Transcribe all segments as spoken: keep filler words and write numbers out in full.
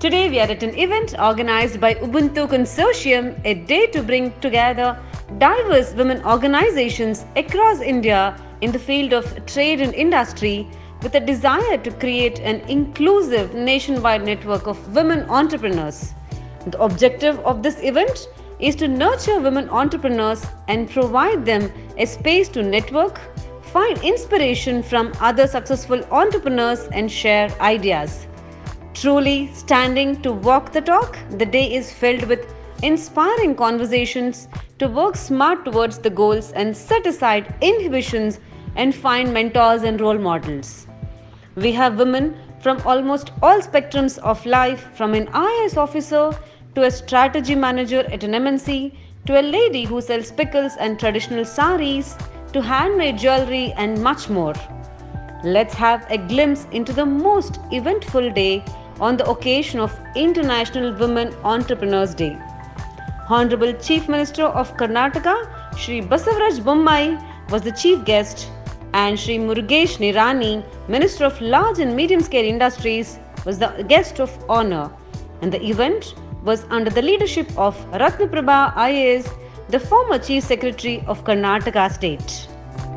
Today we are at an event organized by Ubuntu Consortium, a day to bring together diverse women organizations across India in the field of trade and industry with a desire to create an inclusive nationwide network of women entrepreneurs. The objective of this event is to nurture women entrepreneurs and provide them a space to network, find inspiration from other successful entrepreneurs and share ideas. Truly standing to walk the talk, the day is filled with inspiring conversations to work smart towards the goals and set aside inhibitions and find mentors and role models. We have women from almost all spectrums of life, from an I A S officer to a strategy manager at an M N C, to a lady who sells pickles and traditional saris, to handmade jewelry and much more. Let's have a glimpse into the most eventful day on the occasion of International Women Entrepreneurs Day. Honorable Chief Minister of Karnataka, Shri Basavaraj Bommai, was the chief guest, and Shri Murugesh Nirani, Minister of Large and Medium Scale Industries, was the guest of honor. And the event was under the leadership of Ratnaprabha I A S, the former Chief Secretary of Karnataka State.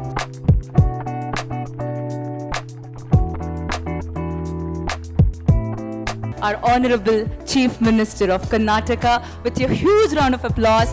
Our Honorable Chief Minister of Karnataka, with your huge round of applause.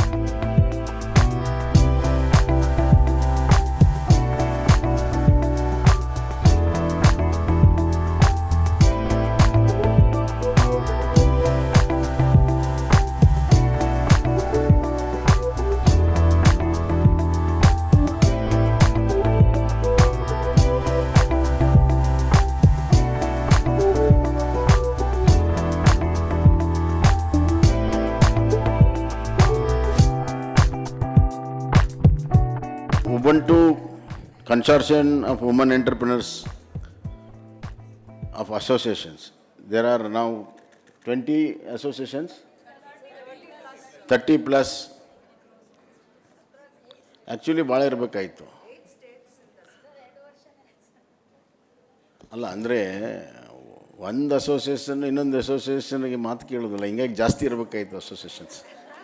Ubuntu Consortium of Women Entrepreneurs of Associations. There are now twenty associations, thirty plus. Actually, bhಳ ಇರಬೇಕಾಯಿತು. ಅಲ್ಲ ಅಂದರೆ ಒಂದು association ಇನ್ನೊಂದು ಅಸೋಸಿಯೇಷನ್ಗೆ ಮಾತು ಕೇಳೋದಿಲ್ಲ, ಹಿಂಗಾಗಿ ಜಾಸ್ತಿ ಇರಬೇಕಾಯಿತು associations.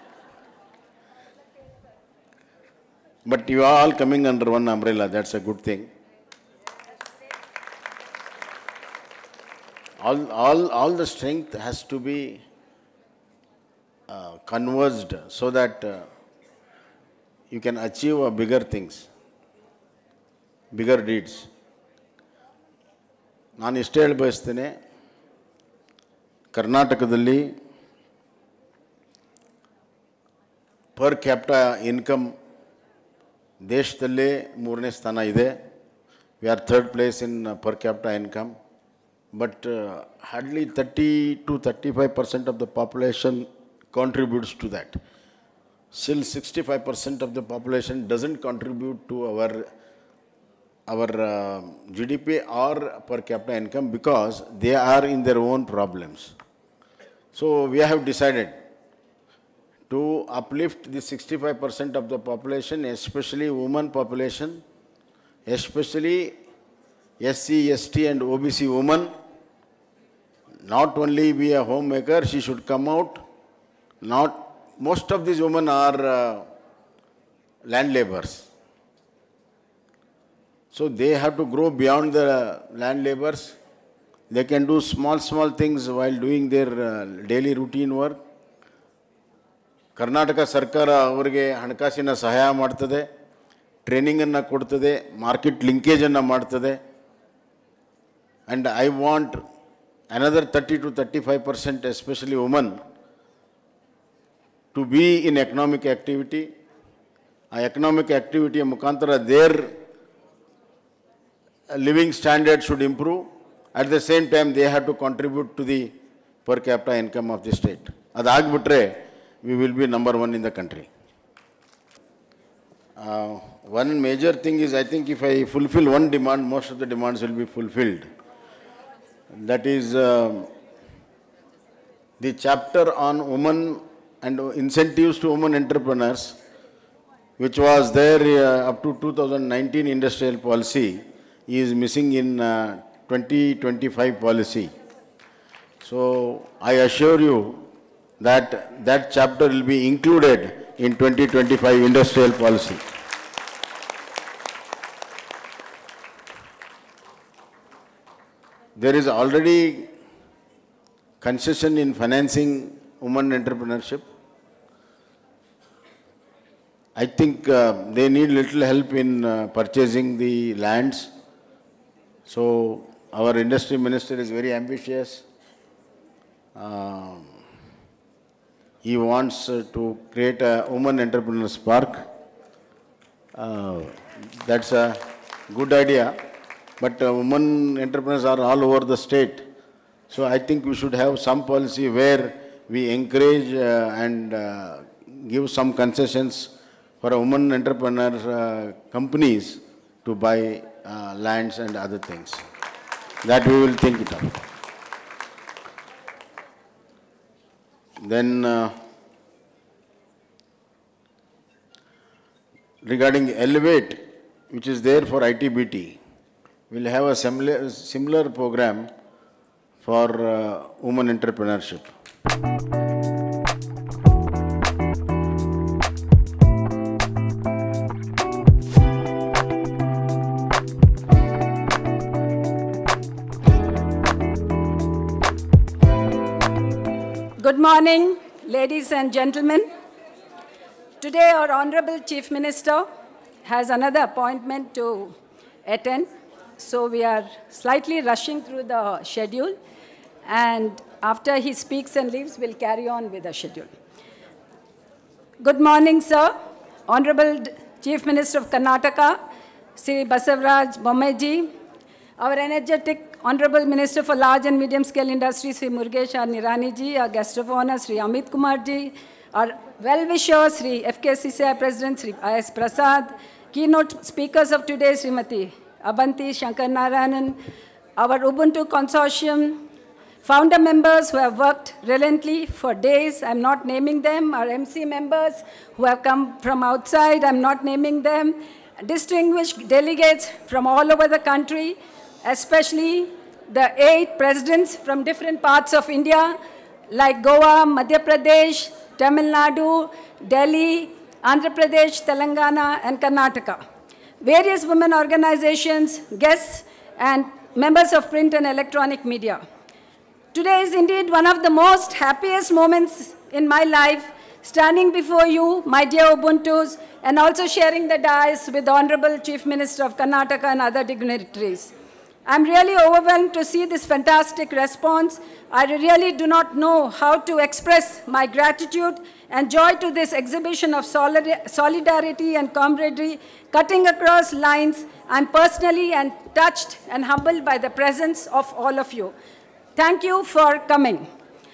But you are all coming under one umbrella, that's a good thing. All, all, all the strength has to be uh, converged so that uh, you can achieve uh, bigger things, bigger deeds. ನಾನು ಇಷ್ಟೇ ಹೇಳಿ ಬಯಸ್ತೇನೆ, ಕರ್ನಾಟಕದಲ್ಲಿ per capita income ದೇಶದಲ್ಲೇ ಮೂರನೇ ಸ್ಥಾನ ಇದೆ. We are third place in per capita income, but hardly thirty to thirty five percent of the population contributes to that. Still sixty-five percent of the population doesn't contribute to our, our uh, G D P or per capita income because they are in their own problems. So we have decided to uplift the sixty-five percent of the population, especially women population, especially S C, S T and O B C women. Not only be a homemaker, she should come out. Not most of these women are uh, land laborers. So they have to grow beyond the land laborers. They can do small, small things while doing their uh, daily routine work. Karnataka ಸರ್ಕಾರ ಅವರಿಗೆ ಹಣಕಾಸಿನ ಸಹಾಯ ಮಾಡ್ತದೆ, ಟ್ರೈನಿಂಗನ್ನು ಕೊಡ್ತದೆ, market ಲಿಂಕೇಜನ್ನು ಮಾಡ್ತದೆ. And I want another thirty to thirty five percent especially woman to be in economic activity. ಆ economic ಆ್ಯಕ್ಟಿವಿಟಿಯ ಮುಖಾಂತರ their living standard should improve. At the same time they have to contribute to the per capita income of the state. ಅದಾಗ್ಬಿಟ್ರೆ we will be number one in the country. Uh, one major thing is, I think if I fulfill one demand, most of the demands will be fulfilled. That is uh, the chapter on women and incentives to women entrepreneurs, which was there uh, up to two thousand nineteen industrial policy, is missing in uh, twenty twenty-five policy. So I assure you that that chapter will be included in twenty twenty-five industrial policy. There is already concession in financing women entrepreneurship. I think uh, they need little help in uh, purchasing the lands. So our industry minister is very ambitious. Uh, he wants uh, to create a women entrepreneurs park. Uh, that's a good idea. But uh, women entrepreneurs are all over the state. So I think we should have some policy where we encourage uh, and uh, give some concessions for women entrepreneur uh, companies to buy uh, lands and other things. That we will think it up. Then uh, regarding Elevate, which is there for I T B T, we will have a similar, similar program for uh, women entrepreneurship. Good morning, ladies and gentlemen. Today, our Honorable Chief Minister has another appointment to attend. So we are slightly rushing through the schedule. And after he speaks and leaves, we'll carry on with the schedule. Good morning, sir. Honorable Chief Minister of Karnataka, Sri Basavaraj Bommaiji, our energetic Honorable Minister for Large and Medium Scale Industries, Sri Murugesh R. Nirani ji, our guest of honor, Sri Amit Kumar ji, our well-wisher, Sri F K C C I President, Sri I S Prasad, keynote speakers of today, Srimati Abanti Shankar Narayanan, our Ubuntu Consortium, founder members who have worked relentlessly for days, I'm not naming them, our M C members who have come from outside, I'm not naming them, distinguished delegates from all over the country, especially the eight presidents from different parts of India, like Goa, Madhya Pradesh, Tamil Nadu, Delhi, Andhra Pradesh, Telangana, and Karnataka. Various women organizations, guests, and members of print and electronic media. Today is indeed one of the most happiest moments in my life, standing before you, my dear Ubuntus, and also sharing the dais with the Honorable Chief Minister of Karnataka and other dignitaries. I'm really overwhelmed to see this fantastic response. I really do not know how to express my gratitude and joy to this exhibition of solidarity and camaraderie, cutting across lines. I'm personally and touched and humbled by the presence of all of you. Thank you for coming.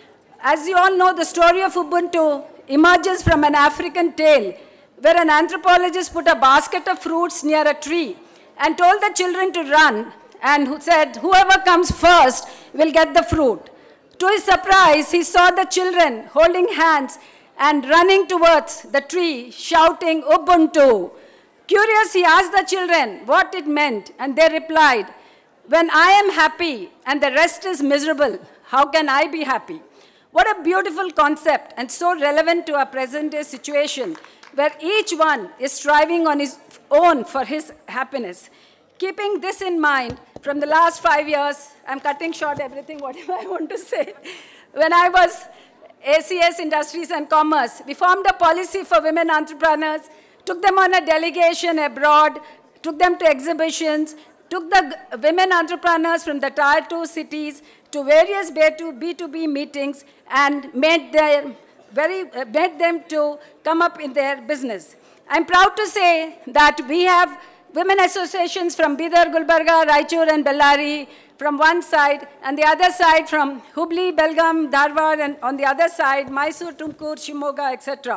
As you all know, the story of Ubuntu emerges from an African tale where an anthropologist put a basket of fruits near a tree and told the children to run, and who said, whoever comes first will get the fruit. To his surprise, he saw the children holding hands and running towards the tree, shouting, Ubuntu. Curious, he asked the children what it meant, and they replied, when I am happy and the rest is miserable, how can I be happy? What a beautiful concept, and so relevant to our present-day situation, where each one is striving on his own for his happiness. Keeping this in mind, from the last five years, I'm cutting short everything, whatever I want to say. When I was A C S Industries and Commerce, we formed a policy for women entrepreneurs, took them on a delegation abroad, took them to exhibitions, took the women entrepreneurs from the tier two cities to various B two B meetings and made them, very, uh, made them to come up in their business. I'm proud to say that we have women associations from Bidar, Gulbarga, Raichur, and Bellary from one side, and the other side from Hubli, Belgaum, Dharwad, and on the other side, Mysore, Tumkur, Shimoga, et cetera.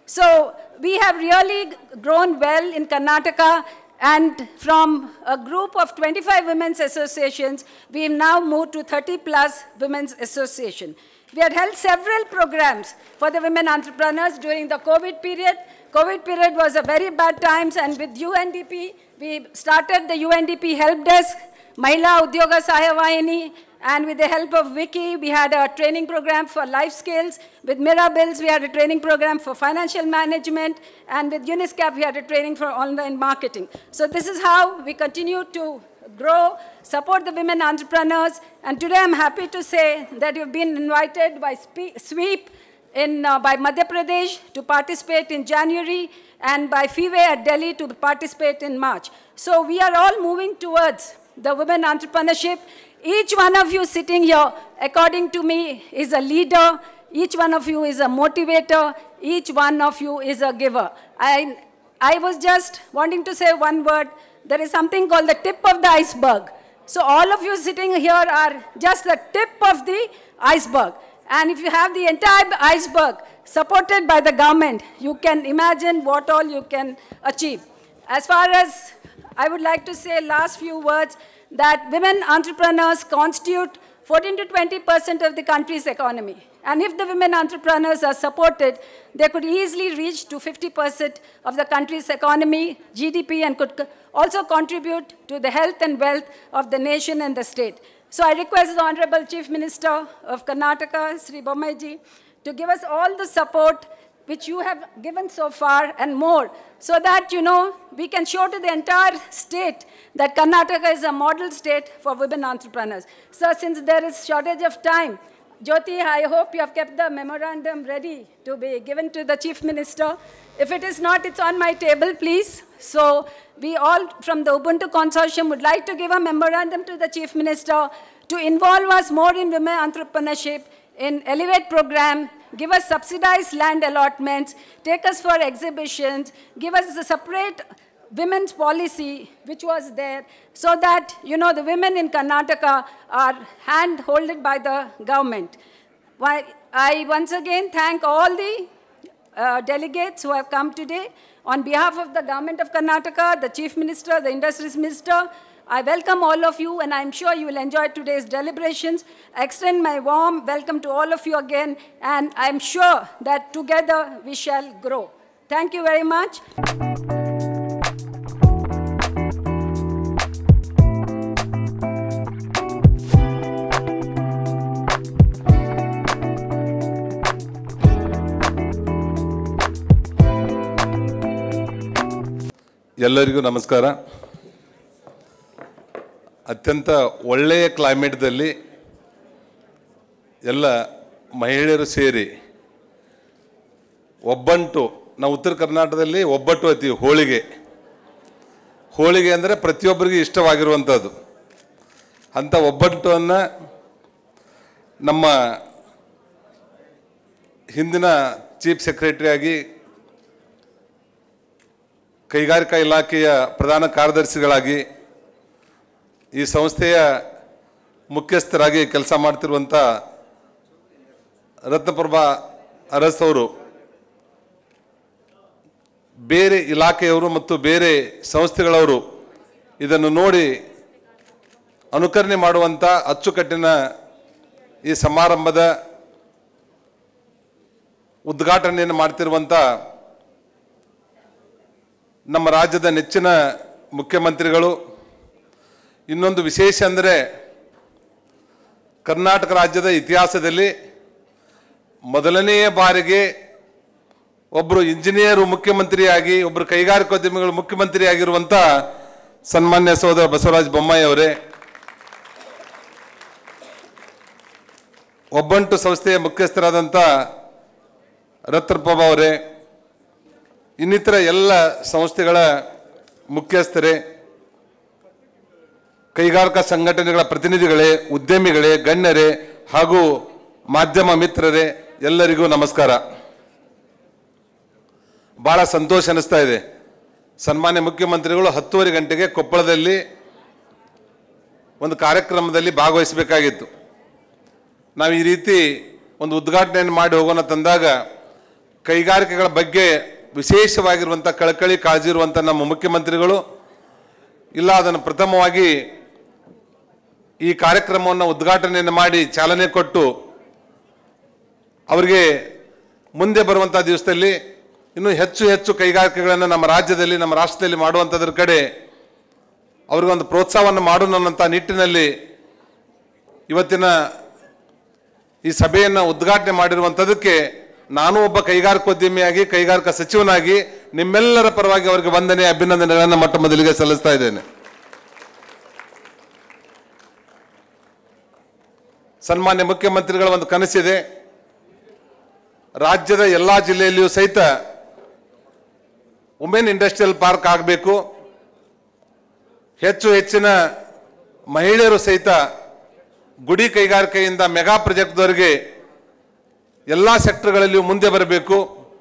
So we have really grown well in Karnataka, and from a group of twenty-five women's associations, we have now moved to thirty plus women's associations. We had held several programs for the women entrepreneurs during the COVID period. COVID period was a very bad times, and with U N D P, we started the U N D P help desk, Mahila Udyoga Sahavayani, And with the help of Wiki, we had a training program for life skills. With Mirabilis, we had a training program for financial management. And with Uniscap, we had a training for online marketing. So this is how we continue to grow, support the women entrepreneurs. And today I'm happy to say that you've been invited by SWEEP in, uh, by Madhya Pradesh to participate in January, and by FIWE at Delhi to participate in March. So we are all moving towards the women entrepreneurship. Each one of you sitting here, according to me, is a leader. Each one of you is a motivator. Each one of you is a giver. I, I was just wanting to say one word. There is something called the tip of the iceberg. So all of you sitting here are just the tip of the iceberg. And if you have the entire iceberg supported by the government, you can imagine what all you can achieve. As far as I would like to say last few words, that women entrepreneurs constitute fourteen to twenty percent of the country's economy. And if the women entrepreneurs are supported, they could easily reach to fifty percent of the country's economy, G D P, and could also contribute to the health and wealth of the nation and the state. So I request the Honorable Chief Minister of Karnataka, Sri Bommai Ji, to give us all the support which you have given so far and more, so that, you know, we can show to the entire state that Karnataka is a model state for women entrepreneurs. So since there is shortage of time, Jyoti, I hope you have kept the memorandum ready to be given to the Chief Minister. If it is not, it's on my table, please. So we all from the Ubuntu Consortium would like to give a memorandum to the Chief Minister to involve us more in women entrepreneurship, in Elevate program, give us subsidized land allotments, take us for exhibitions, give us a separate women's policy, which was there, so that, you know, the women in Karnataka are hand-holded by the government. Why, I once again thank all the uh, delegates who have come today. On behalf of the government of Karnataka, the Chief Minister, the Industries Minister, I welcome all of you, and I'm sure you will enjoy today's deliberations. I extend my warm welcome to all of you again, and I'm sure that together we shall grow. Thank you very much. ಎಲ್ಲರಿಗೂ ನಮಸ್ಕಾರ. ಅತ್ಯಂತ ಒಳ್ಳೆಯ ಕ್ಲೈಮೇಟ್ದಲ್ಲಿ ಎಲ್ಲ ಮಹಿಳೆಯರು ಸೇರಿ ಒಬ್ಬಂಟು, ನಾವು ಉತ್ತರ ಕರ್ನಾಟಕದಲ್ಲಿ ಒಬ್ಬಟ್ಟು ಅತೀವಿ, ಹೋಳಿಗೆ ಹೋಳಿಗೆ ಅಂದರೆ ಪ್ರತಿಯೊಬ್ಬರಿಗೂ ಇಷ್ಟವಾಗಿರುವಂಥದ್ದು. ಅಂಥ ಒಬ್ಬಟ್ಟನ್ನು ನಮ್ಮ ಹಿಂದಿನ ಚೀಫ್ ಸೆಕ್ರೆಟರಿಯಾಗಿ ಕೈಗಾರಿಕಾ ಇಲಾಖೆಯ ಪ್ರಧಾನ ಕಾರ್ಯದರ್ಶಿಗಳಾಗಿ ಈ ಸಂಸ್ಥೆಯ ಮುಖ್ಯಸ್ಥರಾಗಿ ಕೆಲಸ ಮಾಡ್ತಿರುವಂಥ ರತ್ನಪ್ರಭಾ ಅರಸ್ ಅವರು ಬೇರೆ ಇಲಾಖೆಯವರು ಮತ್ತು ಬೇರೆ ಸಂಸ್ಥೆಗಳವರು ಇದನ್ನು ನೋಡಿ ಅನುಕರಣೆ ಮಾಡುವಂಥ ಅಚ್ಚುಕಟ್ಟಿನ ಈ ಸಮಾರಂಭದ ಉದ್ಘಾಟನೆಯನ್ನು ಮಾಡ್ತಿರುವಂಥ ನಮ್ಮ ರಾಜ್ಯದ ನೆಚ್ಚಿನ ಮುಖ್ಯಮಂತ್ರಿಗಳು. ಇನ್ನೊಂದು ವಿಶೇಷ ಅಂದರೆ ಕರ್ನಾಟಕ ರಾಜ್ಯದ ಇತಿಹಾಸದಲ್ಲಿ ಮೊದಲನೆಯ ಬಾರಿಗೆ ಒಬ್ಬರು ಇಂಜಿನಿಯರು ಮುಖ್ಯಮಂತ್ರಿಯಾಗಿ, ಒಬ್ಬರು ಕೈಗಾರಿಕೋದ್ಯಮಿಗಳು ಮುಖ್ಯಮಂತ್ರಿಯಾಗಿರುವಂಥ ಸನ್ಮಾನ್ಯ ಸೋದರ ಬಸವರಾಜ ಬೊಮ್ಮಾಯಿ ಅವರೇ, ಒಬ್ಬಂಟು ಸಂಸ್ಥೆಯ ಮುಖ್ಯಸ್ಥರಾದಂಥ ರತ್ನಪ್ರಭಾ ಅವರೇ, ಇನ್ನಿತರ ಎಲ್ಲ ಸಂಸ್ಥೆಗಳ ಮುಖ್ಯಸ್ಥರೇ, ಕೈಗಾರಿಕಾ ಸಂಘಟನೆಗಳ ಪ್ರತಿನಿಧಿಗಳೇ, ಉದ್ಯಮಿಗಳೇ, ಗಣ್ಯರೇ ಹಾಗೂ ಮಾಧ್ಯಮ ಮಿತ್ರರೇ, ಎಲ್ಲರಿಗೂ ನಮಸ್ಕಾರ. ಭಾಳ ಸಂತೋಷ ಅನ್ನಿಸ್ತಾ ಇದೆ. ಸನ್ಮಾನ್ಯ ಮುಖ್ಯಮಂತ್ರಿಗಳು ಹತ್ತುವರೆ ಗಂಟೆಗೆ ಕೊಪ್ಪಳದಲ್ಲಿ ಒಂದು ಕಾರ್ಯಕ್ರಮದಲ್ಲಿ ಭಾಗವಹಿಸಬೇಕಾಗಿತ್ತು. ನಾವು ಈ ರೀತಿ ಒಂದು ಉದ್ಘಾಟನೆಯನ್ನು ಮಾಡಿ ಹೋಗೋಣ ತಂದಾಗ ಕೈಗಾರಿಕೆಗಳ ಬಗ್ಗೆ ವಿಶೇಷವಾಗಿರುವಂಥ ಕಳಕಳಿ ಕಾಳಜಿ ಇರುವಂಥ ನಮ್ಮ ಮುಖ್ಯಮಂತ್ರಿಗಳು ಇಲ್ಲ ಅದನ್ನು ಪ್ರಥಮವಾಗಿ ಈ ಕಾರ್ಯಕ್ರಮವನ್ನು ಉದ್ಘಾಟನೆಯನ್ನು ಮಾಡಿ ಚಾಲನೆ ಕೊಟ್ಟು ಅವರಿಗೆ ಮುಂದೆ ಬರುವಂಥ ದಿವಸದಲ್ಲಿ ಇನ್ನೂ ಹೆಚ್ಚು ಹೆಚ್ಚು ಕೈಗಾರಿಕೆಗಳನ್ನು ನಮ್ಮ ರಾಜ್ಯದಲ್ಲಿ ನಮ್ಮ ರಾಷ್ಟ್ರದಲ್ಲಿ ಮಾಡುವಂಥದ್ರ ಕಡೆ ಅವ್ರಿಗೊಂದು ಪ್ರೋತ್ಸಾಹವನ್ನು ಮಾಡೋಣ ಅನ್ನೋಂಥ ನಿಟ್ಟಿನಲ್ಲಿ ಇವತ್ತಿನ ಈ ಸಭೆಯನ್ನು ಉದ್ಘಾಟನೆ ಮಾಡಿರುವಂಥದ್ದಕ್ಕೆ ನಾನು ಒಬ್ಬ ಕೈಗಾರಿಕೋದ್ಯಮಿಯಾಗಿ ಕೈಗಾರಿಕಾ ಸಚಿವನಾಗಿ ನಿಮ್ಮೆಲ್ಲರ ಪರವಾಗಿ ಅವರಿಗೆ ವಂದನೆ ಅಭಿನಂದನೆಗಳನ್ನು ಮೊಟ್ಟ ಮೊದಲಿಗೆ ಸಲ್ಲಿಸ್ತಾ ಇದ್ದೇನೆ. ಸನ್ಮಾನ್ಯ ಮುಖ್ಯಮಂತ್ರಿಗಳ ಒಂದು ಕನಸಿದೆ, ರಾಜ್ಯದ ಎಲ್ಲ ಜಿಲ್ಲೆಯಲ್ಲಿಯೂ ಸಹಿತ ವುಮೆನ್ ಇಂಡಸ್ಟ್ರಿಯಲ್ ಪಾರ್ಕ್ ಆಗಬೇಕು, ಹೆಚ್ಚು ಹೆಚ್ಚಿನ ಮಹಿಳೆಯರು ಸಹಿತ ಗುಡಿ ಕೈಗಾರಿಕೆಯಿಂದ ಮೆಗಾ ಪ್ರಾಜೆಕ್ಟ್ದವರೆಗೆ ಎಲ್ಲ ಸೆಕ್ಟರ್ಗಳಲ್ಲಿಯೂ ಮುಂದೆ ಬರಬೇಕು.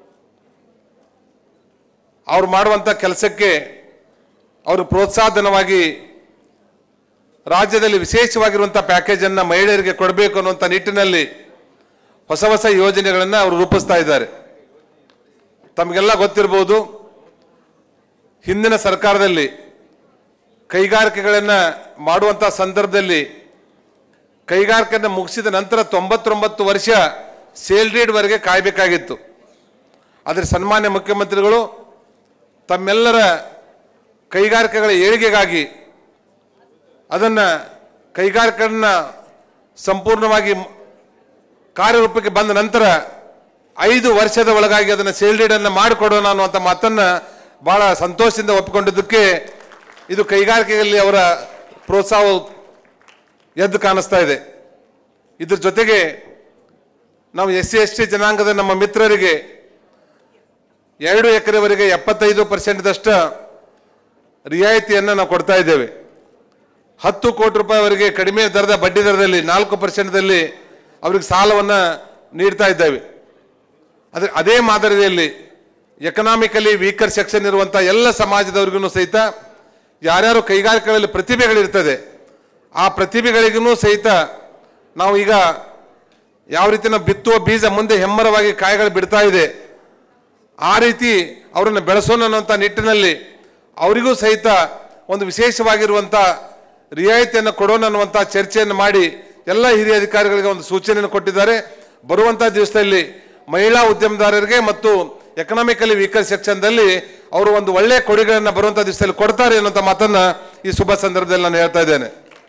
ಅವ್ರು ಮಾಡುವಂಥ ಕೆಲಸಕ್ಕೆ ಅವರು ಪ್ರೋತ್ಸಾಹಧನವಾಗಿ ರಾಜ್ಯದಲ್ಲಿ ವಿಶೇಷವಾಗಿರುವಂಥ ಪ್ಯಾಕೇಜನ್ನು ಮಹಿಳೆಯರಿಗೆ ಕೊಡಬೇಕು ಅನ್ನುವಂಥ ನಿಟ್ಟಿನಲ್ಲಿ ಹೊಸ ಹೊಸ ಯೋಜನೆಗಳನ್ನು ಅವರು ರೂಪಿಸ್ತಾ ಇದ್ದಾರೆ. ತಮಗೆಲ್ಲ ಗೊತ್ತಿರಬಹುದು, ಹಿಂದಿನ ಸರ್ಕಾರದಲ್ಲಿ ಕೈಗಾರಿಕೆಗಳನ್ನು ಮಾಡುವಂಥ ಸಂದರ್ಭದಲ್ಲಿ ಕೈಗಾರಿಕೆಯನ್ನು ಮುಗಿಸಿದ ನಂತರ ತೊಂಬತ್ತೊಂಬತ್ತು ವರ್ಷ ಸೇಲ್ ಡೀಡ್ವರೆಗೆ ಕಾಯಬೇಕಾಗಿತ್ತು. ಆದರೆ ಸನ್ಮಾನ್ಯ ಮುಖ್ಯಮಂತ್ರಿಗಳು ತಮ್ಮೆಲ್ಲರ ಕೈಗಾರಿಕೆಗಳ ಏಳಿಗೆಗಾಗಿ ಅದನ್ನು ಕೈಗಾರಿಕೆಯನ್ನು ಸಂಪೂರ್ಣವಾಗಿ ಕಾರ್ಯರೂಪಕ್ಕೆ ಬಂದ ನಂತರ ಐದು ವರ್ಷದ ಒಳಗಾಗಿ ಅದನ್ನು ಸೇಲ್ ಡೀಡನ್ನು ಮಾಡಿಕೊಡೋಣ ಅನ್ನುವಂಥ ಮಾತನ್ನು ಭಾಳ ಸಂತೋಷದಿಂದ ಒಪ್ಪಿಕೊಂಡಿದ್ದಕ್ಕೆ ಇದು ಕೈಗಾರಿಕೆಯಲ್ಲಿ ಅವರ ಪ್ರೋತ್ಸಾಹ ಎದ್ದು ಕಾಣಿಸ್ತಾ ಇದೆ. ಇದ್ರ ಜೊತೆಗೆ ನಾವು ಎಸ್ ಸಿ ಎಸ್ ಟಿ ಜನಾಂಗದ ನಮ್ಮ ಮಿತ್ರರಿಗೆ ಎರಡು ಎಕರೆವರೆಗೆ ಎಪ್ಪತ್ತೈದು ಪರ್ಸೆಂಟ್ದಷ್ಟು ರಿಯಾಯಿತಿಯನ್ನು ನಾವು ಕೊಡ್ತಾ ಇದ್ದೇವೆ. ಹತ್ತು ಕೋಟಿ ರೂಪಾಯಿವರೆಗೆ ಕಡಿಮೆ ದರದ ಬಡ್ಡಿ ದರದಲ್ಲಿ ನಾಲ್ಕು ಪರ್ಸೆಂಟ್ದಲ್ಲಿ ಅವ್ರಿಗೆ ಸಾಲವನ್ನು ನೀಡ್ತಾ ಇದ್ದೇವೆ. ಅದೇ ಅದೇ ಮಾದರಿಯಲ್ಲಿ ಎಕನಾಮಿಕಲಿ ವೀಕರ್ ಸೆಕ್ಷನ್ ಇರುವಂಥ ಎಲ್ಲ ಸಮಾಜದವ್ರಿಗೂ ಸಹಿತ ಯಾರ್ಯಾರು ಕೈಗಾರಿಕೆಗಳಲ್ಲಿ ಪ್ರತಿಭೆಗಳಿರ್ತದೆ ಆ ಪ್ರತಿಭೆಗಳಿಗೂ ಸಹಿತ ನಾವು ಈಗ ಯಾವ ರೀತಿ ನಾವು ಬಿತ್ತುವ ಬೀಜ ಮುಂದೆ ಹೆಮ್ಮರವಾಗಿ ಕಾಯಿಗಳು ಬಿಡ್ತಾ ಇದೆ, ಆ ರೀತಿ ಅವರನ್ನು ಬೆಳೆಸೋಣ ಅನ್ನುವಂಥ ನಿಟ್ಟಿನಲ್ಲಿ ಅವರಿಗೂ ಸಹಿತ ಒಂದು ವಿಶೇಷವಾಗಿರುವಂಥ ರಿಯಾಯಿತಿಯನ್ನು ಕೊಡೋಣ ಅನ್ನುವಂಥ ಚರ್ಚೆಯನ್ನು ಮಾಡಿ ಎಲ್ಲ ಹಿರಿಯ ಅಧಿಕಾರಿಗಳಿಗೆ ಒಂದು ಸೂಚನೆಯನ್ನು ಕೊಟ್ಟಿದ್ದಾರೆ. ಬರುವಂಥ ದಿವಸದಲ್ಲಿ ಮಹಿಳಾ ಉದ್ಯಮದಾರರಿಗೆ ಮತ್ತು ಎಕನಾಮಿಕಲಿ ವೀಕರ್ ಸೆಕ್ಷನ್ದಲ್ಲಿ ಅವರು ಒಂದು ಒಳ್ಳೆಯ ಕೊಡುಗೆಗಳನ್ನು ಬರುವಂಥ ದಿವಸದಲ್ಲಿ ಕೊಡ್ತಾರೆ ಅನ್ನುವಂಥ ಮಾತನ್ನು ಈ ಶುಭ ಸಂದರ್ಭದಲ್ಲಿ ನಾನು ಹೇಳ್ತಾ ಇದ್ದೇನೆ.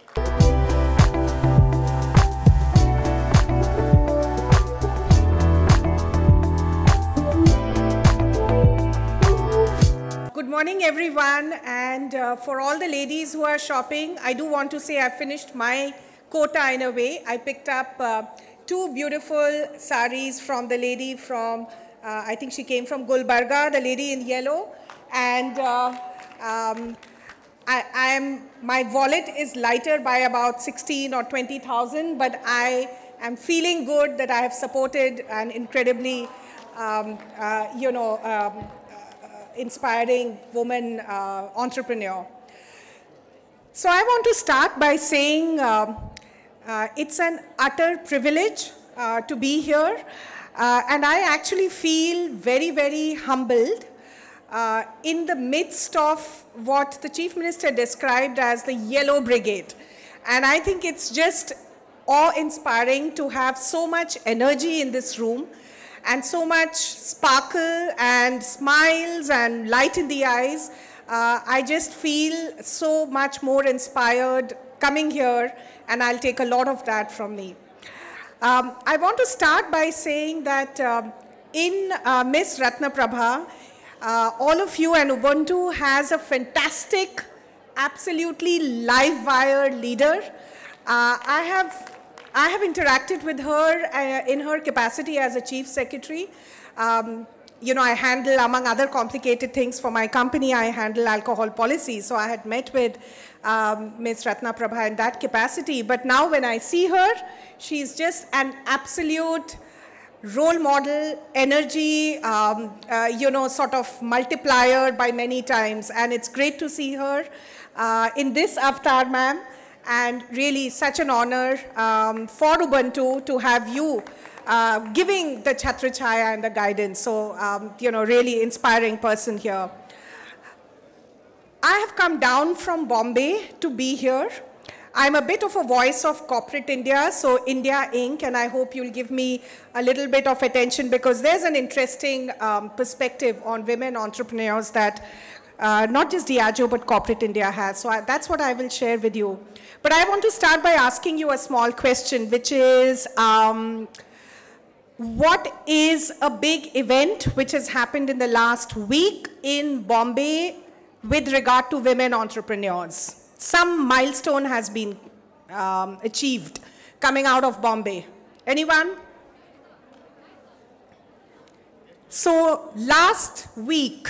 Good morning, everyone, and uh, for all the ladies who are shopping, I do want to say I finished my quota in a way. I picked up uh, two beautiful saris from the lady from, uh, I think she came from Gulbarga, the lady in yellow, and uh, um, I, I am, my wallet is lighter by about sixteen or twenty thousand, but I am feeling good that I have supported an incredibly, um, uh, you know, um, inspiring woman uh, entrepreneur. So I want to start by saying uh, uh, it's an utter privilege uh, to be here, uh, and I actually feel very, very humbled uh, in the midst of what the Chief Minister described as the Yellow Brigade. And I think it's just awe-inspiring to have so much energy in this room and so much sparkle and smiles and light in the eyes. Uh, I just feel so much more inspired coming here, and I'll take a lot of that from me. Um, I want to start by saying that uh, in uh, Miss Ratna Prabha, uh, all of you and Ubuntu has a fantastic, absolutely live-wire leader. Uh, I have I have interacted with her uh, in her capacity as a chief secretary. Um, you know, I handle, among other complicated things for my company, I handle alcohol policy. So I had met with um, Miz Ratna Prabha in that capacity. But now when I see her, she's just an absolute role model, energy, um, uh, you know, sort of multiplier by many times. And it's great to see her uh, in this avatar, ma'am. And really such an honor um, for Ubuntu to have you uh, giving the Chhatra Chaya and the guidance. So, um, you know, really inspiring person here. I have come down from Bombay to be here. I'm a bit of a voice of corporate India, so India Incorporated, and I hope you'll give me a little bit of attention because there's an interesting um, perspective on women entrepreneurs that uh, not just Diageo, but corporate India has. So I, that's what I will share with you. But I want to start by asking you a small question, which is, um, what is a big event which has happened in the last week in Bombay with regard to women entrepreneurs? Some milestone has been um, achieved coming out of Bombay. Anyone? So last week,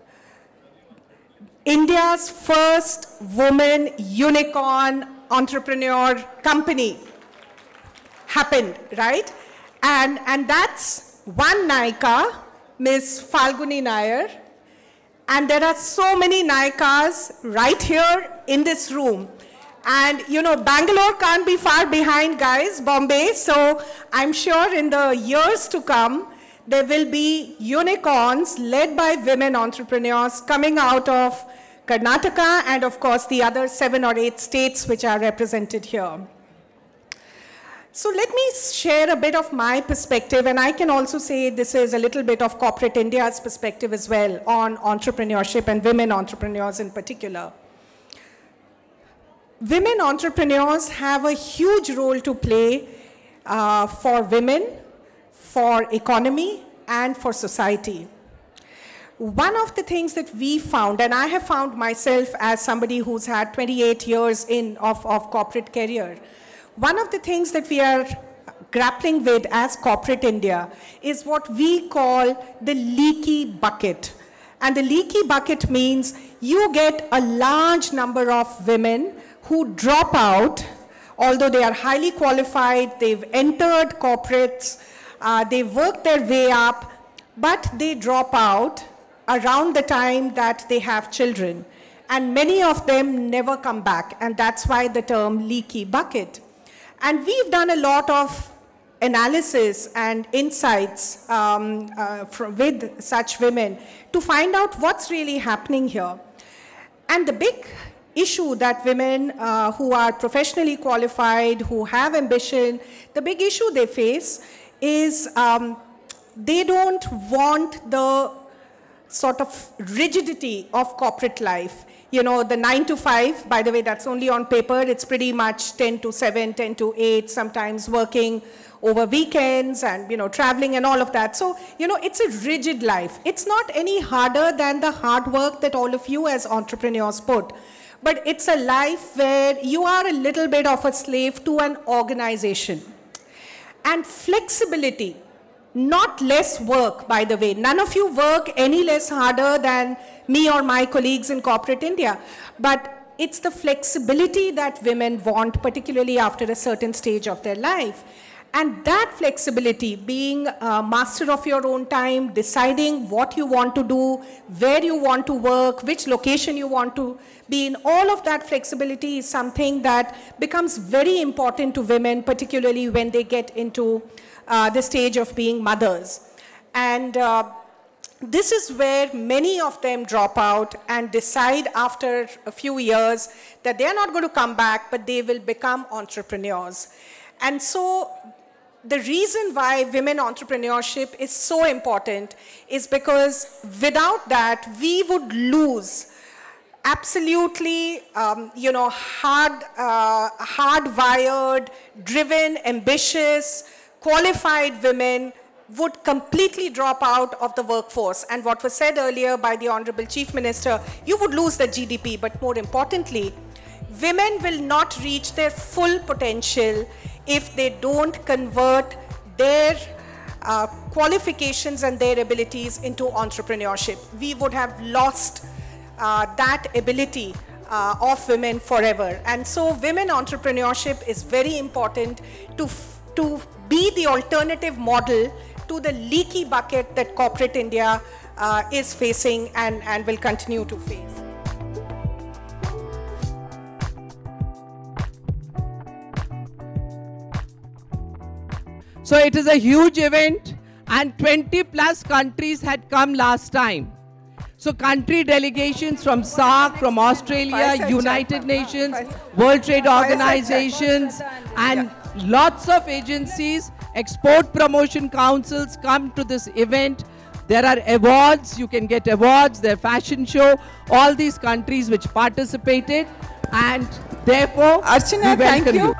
India's first woman unicorn entrepreneur company happened, right? And, and that's one Nykaa, Miss Falguni Nair. And there are so many Naikas right here in this room. And, you know, Bangalore can't be far behind, guys, Bombay. So I'm sure in the years to come, there will be unicorns led by women entrepreneurs coming out of Karnataka and, of course, the other seven or eight states which are represented here. So let me share a bit of my perspective, and I can also say this is a little bit of corporate India's perspective as well on entrepreneurship and women entrepreneurs in particular. Women entrepreneurs have a huge role to play uh, for women, for economy, and for society. One of the things that we found, and I have found myself as somebody who's had twenty-eight years in of, of corporate career, one of the things that we are grappling with as corporate India is what we call the leaky bucket. And the leaky bucket means you get a large number of women who drop out, although they are highly qualified, they've entered corporates, uh, they've worked their way up, but they drop out around the time that they have children. And many of them never come back, and that's why the term leaky bucket. And we've done a lot of analysis and insights um, uh, from, with such women to find out what's really happening here. And the big issue that women uh, who are professionally qualified, who have ambition, the big issue they face is um, they don't want the sort of rigidity of corporate life. You know, the nine to five, by the way, that's only on paper. It's pretty much ten to seven, ten to eight, sometimes working over weekends and, you know, traveling and all of that. So, you know, it's a rigid life. It's not any harder than the hard work that all of you as entrepreneurs put. But it's a life where you are a little bit of a slave to an organization. And flexibility, not less work, by the way. None of you work any less harder than me or my colleagues in corporate India. But it's the flexibility that women want, particularly after a certain stage of their life. And that flexibility, being a master of your own time, deciding what you want to do, where you want to work, which location you want to be in, all of that flexibility is something that becomes very important to women, particularly when they get into uh, the stage of being mothers. And uh, this is where many of them drop out and decide after a few years that they're not going to come back, but they will become entrepreneurs. And so the reason why women entrepreneurship is so important is because without that, we would lose absolutely, um, you know, hard, uh, hard-wired, driven, ambitious, qualified women would completely drop out of the workforce. And what was said earlier by the Honorable Chief Minister, you would lose the G D P, but more importantly, women will not reach their full potential if they don't convert their uh, qualifications and their abilities into entrepreneurship. We would have lost uh, that ability uh, of women forever. And so women entrepreneurship is very important to, to be the alternative model to the leaky bucket that corporate India uh, is facing and, and will continue to face. So it is a huge event, and twenty plus countries had come last time. So country delegations from SAARC, from Australia, United Nations, World Trade Organizations, and lots of agencies, export promotion councils come to this event. There are awards, you can get awards, there fashion show, all these countries which participated, and therefore Archana, we welcome thank you. you.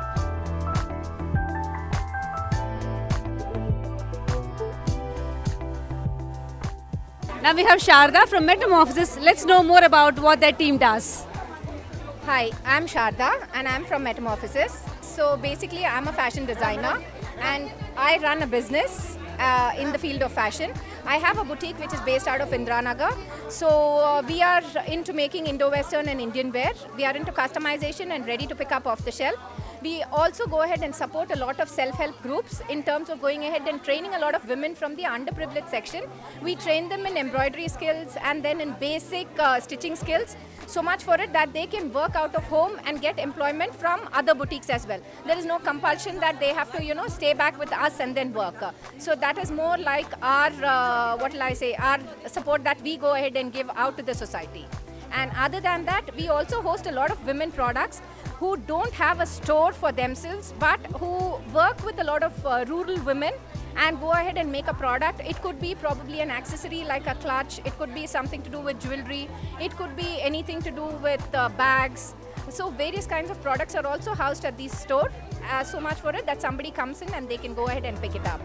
Now we have Sharda from Metamorphosis. Let's know more about what their team does. Hi, I'm Sharda and I'm from Metamorphosis. So basically I'm a fashion designer and I run a business uh, in the field of fashion. I have a boutique which is based out of Indranagar. So uh, we are into making Indo-Western and Indian wear. We are into customization and ready to pick up off the shelf. We also go ahead and support a lot of self-help groups in terms of going ahead and training a lot of women from the underprivileged section. We train them in embroidery skills and then in basic uh, stitching skills. So much for it that they can work out of home and get employment from other boutiques as well. There is no compulsion that they have to, you know, stay back with us and then work. So that is more like our, uh, what will I say, our support that we go ahead and give out to the society. And other than that, we also host a lot of women products who don't have a store for themselves, but who work with a lot of uh, rural women and go ahead and make a product. It could be probably an accessory like a clutch, it could be something to do with jewelry, it could be anything to do with uh, bags. So various kinds of products are also housed at this store. Uh, so much for it that somebody comes in and they can go ahead and pick it up.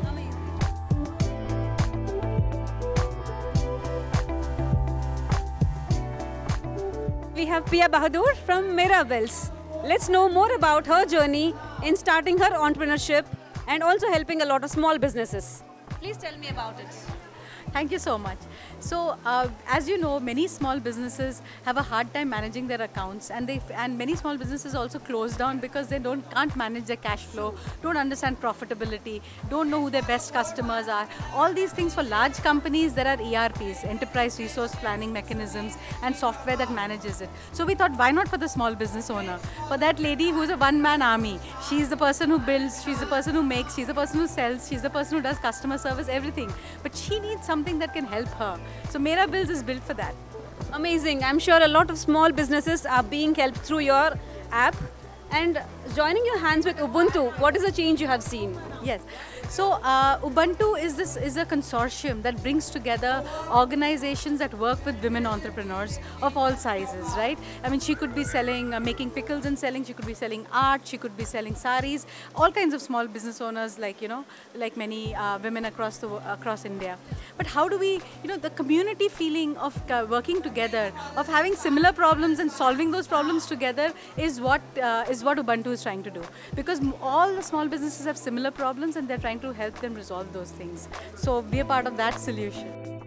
We have Pia Bahadur from Mirabels. Let's know more about her journey in starting her entrepreneurship and also helping a lot of small businesses. Please tell me about it. Thank you so much. So, uh, as you know, many small businesses have a hard time managing their accounts, and they and many small businesses also close down because they don't can't manage their cash flow, don't understand profitability, don't know who their best customers are. All these things for large companies, there are E R Ps, enterprise resource planning mechanisms, and software that manages it. So we thought, why not for the small business owner? For that lady who's a one-man army, she's the person who builds, she's the person who makes, she's the person who sells, she's the person who does customer service, everything. But she needs something that can help her. So Mirabels is built for that. Amazing. I'm sure a lot of small businesses are being helped through your app. And joining your hands with Ubuntu, what is the change you have seen? Yes. So uh, Ubuntu is this is a consortium that brings together organizations that work with women entrepreneurs of all sizes, right? I mean, she could be selling, uh, making pickles and selling. She could be selling art. She could be selling saris. All kinds of small business owners, like you know, like many uh, women across the across India. But how do we, you know, the community feeling of uh, working together, of having similar problems and solving those problems together is what uh, is what Ubuntu is trying to do. Because all the small businesses have similar problems and they're trying to help them resolve those things. So we are part of that solution.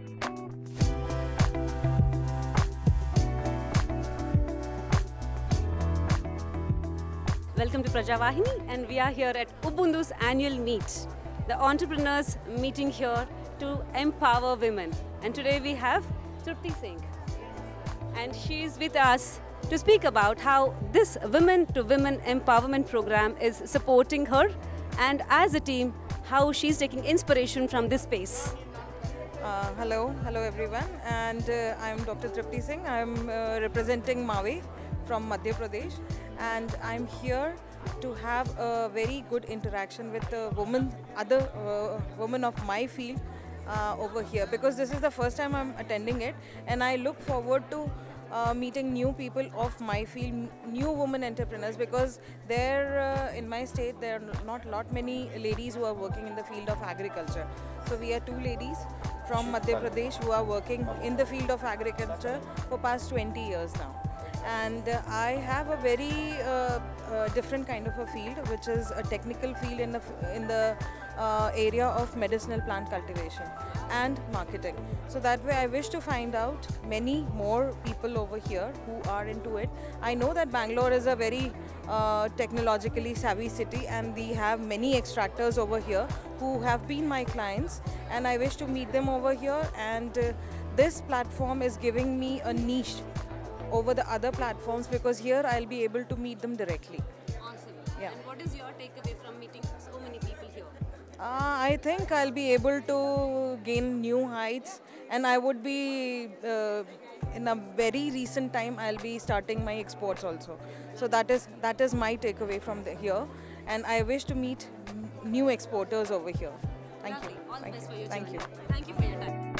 Welcome to Prajavahini, and we are here at Ubuntu's annual meet, the entrepreneurs meeting here to empower women. And today we have Trupti Singh, and she is with us to speak about how this Women to Women Empowerment Program is supporting her, and as a team, how she's taking inspiration from this space. Uh, hello, hello everyone, and uh, I'm Doctor Trupti Singh. I'm uh, representing Mawe from Madhya Pradesh, and I'm here to have a very good interaction with the women, other uh, women of my field uh, over here, because this is the first time I'm attending it, and I look forward to Uh, meeting new people of my field, new women entrepreneurs, because there uh, in my state there are not a lot many ladies who are working in the field of agriculture. So we are two ladies from Madhya Pradesh who are working in the field of agriculture for past twenty years now. And uh, I have a very uh, uh, different kind of a field, which is a technical field in the, in the uh, area of medicinal plant cultivation and marketing. So that way I wish to find out many more people over here who are into it. I know that Bangalore is a very uh, technologically savvy city, and we have many extractors over here who have been my clients, and I wish to meet them over here, and uh, this platform is giving me a niche over the other platforms, because here I'll be able to meet them directly. Awesome. Yeah. And what is your takeaway from meeting so many people here? Uh, I think I'll be able to gain new heights, and I would be, uh, in a very recent time, I'll be starting my exports also. So that is, that is my takeaway from the, here, and I wish to meet new exporters over here. Thank Lovely. you. All the Thank best you. for your Thank journey. you. Thank you for your time.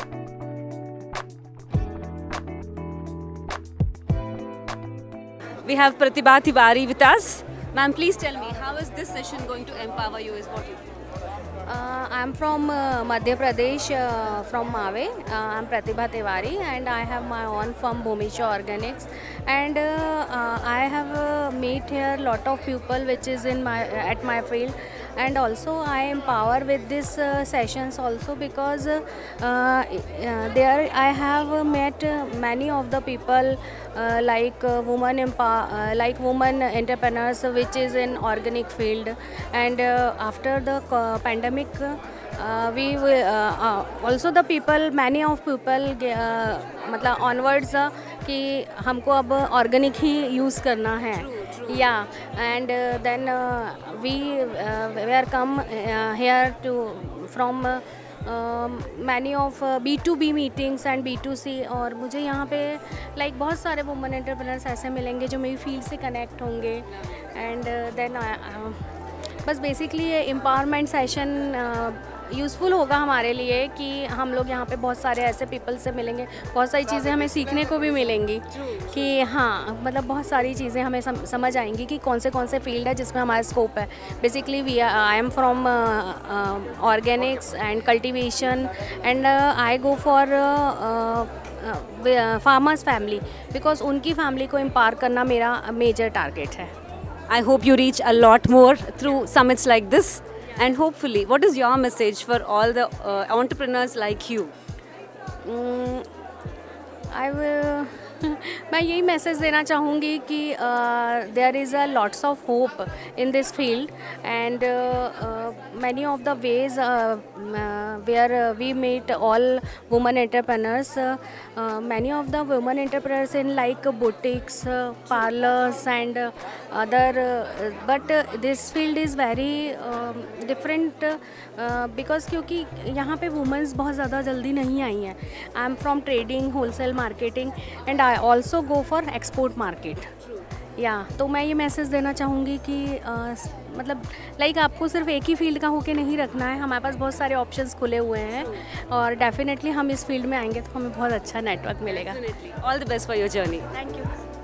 We have Pratibha Tiwari with us. Ma'am, please tell me, how is this session going to empower you is what you feel? Uh, I'm from uh, Madhya Pradesh, uh, from Mave. Uh, I'm Pratibha Tiwari and I have my own firm Bhumisha Organics. And uh, uh, I have uh, met here lot of people which is in my at my field. And also I empower with these uh, sessions also because uh, uh, there I have met uh, many of the people uh, like uh, women empower, uh, like women entrepreneurs which is in organic field. And uh, after the uh, pandemic uh, we uh, uh, also the people many of people uh, मतलब onwards uh, कि हमको अब organic ही use करना है. Yeah, and uh, then uh, we uh, were come uh, here to from uh, uh, many of uh, B two B meetings and B two C और मुझे यहाँ पे like बहुत सारे women entrepreneurs ऐसे मिलेंगे जो मेरी field से connect होंगे and uh, then uh, uh, बस basically ये empowerment session uh, यूज़फुल होगा हमारे लिए कि हम लोग यहाँ पे बहुत सारे ऐसे पीपल से मिलेंगे, बहुत सारी चीज़ें हमें सीखने को भी मिलेंगी कि हाँ मतलब बहुत सारी चीज़ें हमें सम, समझ आएंगी कि कौन से कौन से फील्ड है जिसमें हमारा स्कोप है. Basically we I am from organics and cultivation and I go for farmers family because उनकी फैमिली को एम्पावर करना मेरा मेजर टारगेट है. I hope you reach a lot more through summits like this. And hopefully, what is your message for all the uh, entrepreneurs like you? Mm, I will. मैं यही message देना चाहूँगी कि there is a lots of hope in this field and many of the ways where we meet all women entrepreneurs many of the women entrepreneurs in like boutiques parlours and other but this field is very different because क्योंकि यहाँ पे women's बहुत ज़्यादा जल्दी नहीं आई हैं. I am from trading wholesale marketing and I also go for export market. या तो मैं ये मैसेज देना चाहूँगी कि uh, मतलब लाइक आपको सिर्फ एक ही फील्ड का होके नहीं रखना है. हमारे पास बहुत सारे ऑप्शंस खुले हुए हैं और डेफिनेटली हम इस फील्ड में आएंगे तो हमें बहुत अच्छा नेटवर्क मिलेगा. All the best for your journey. Thank you.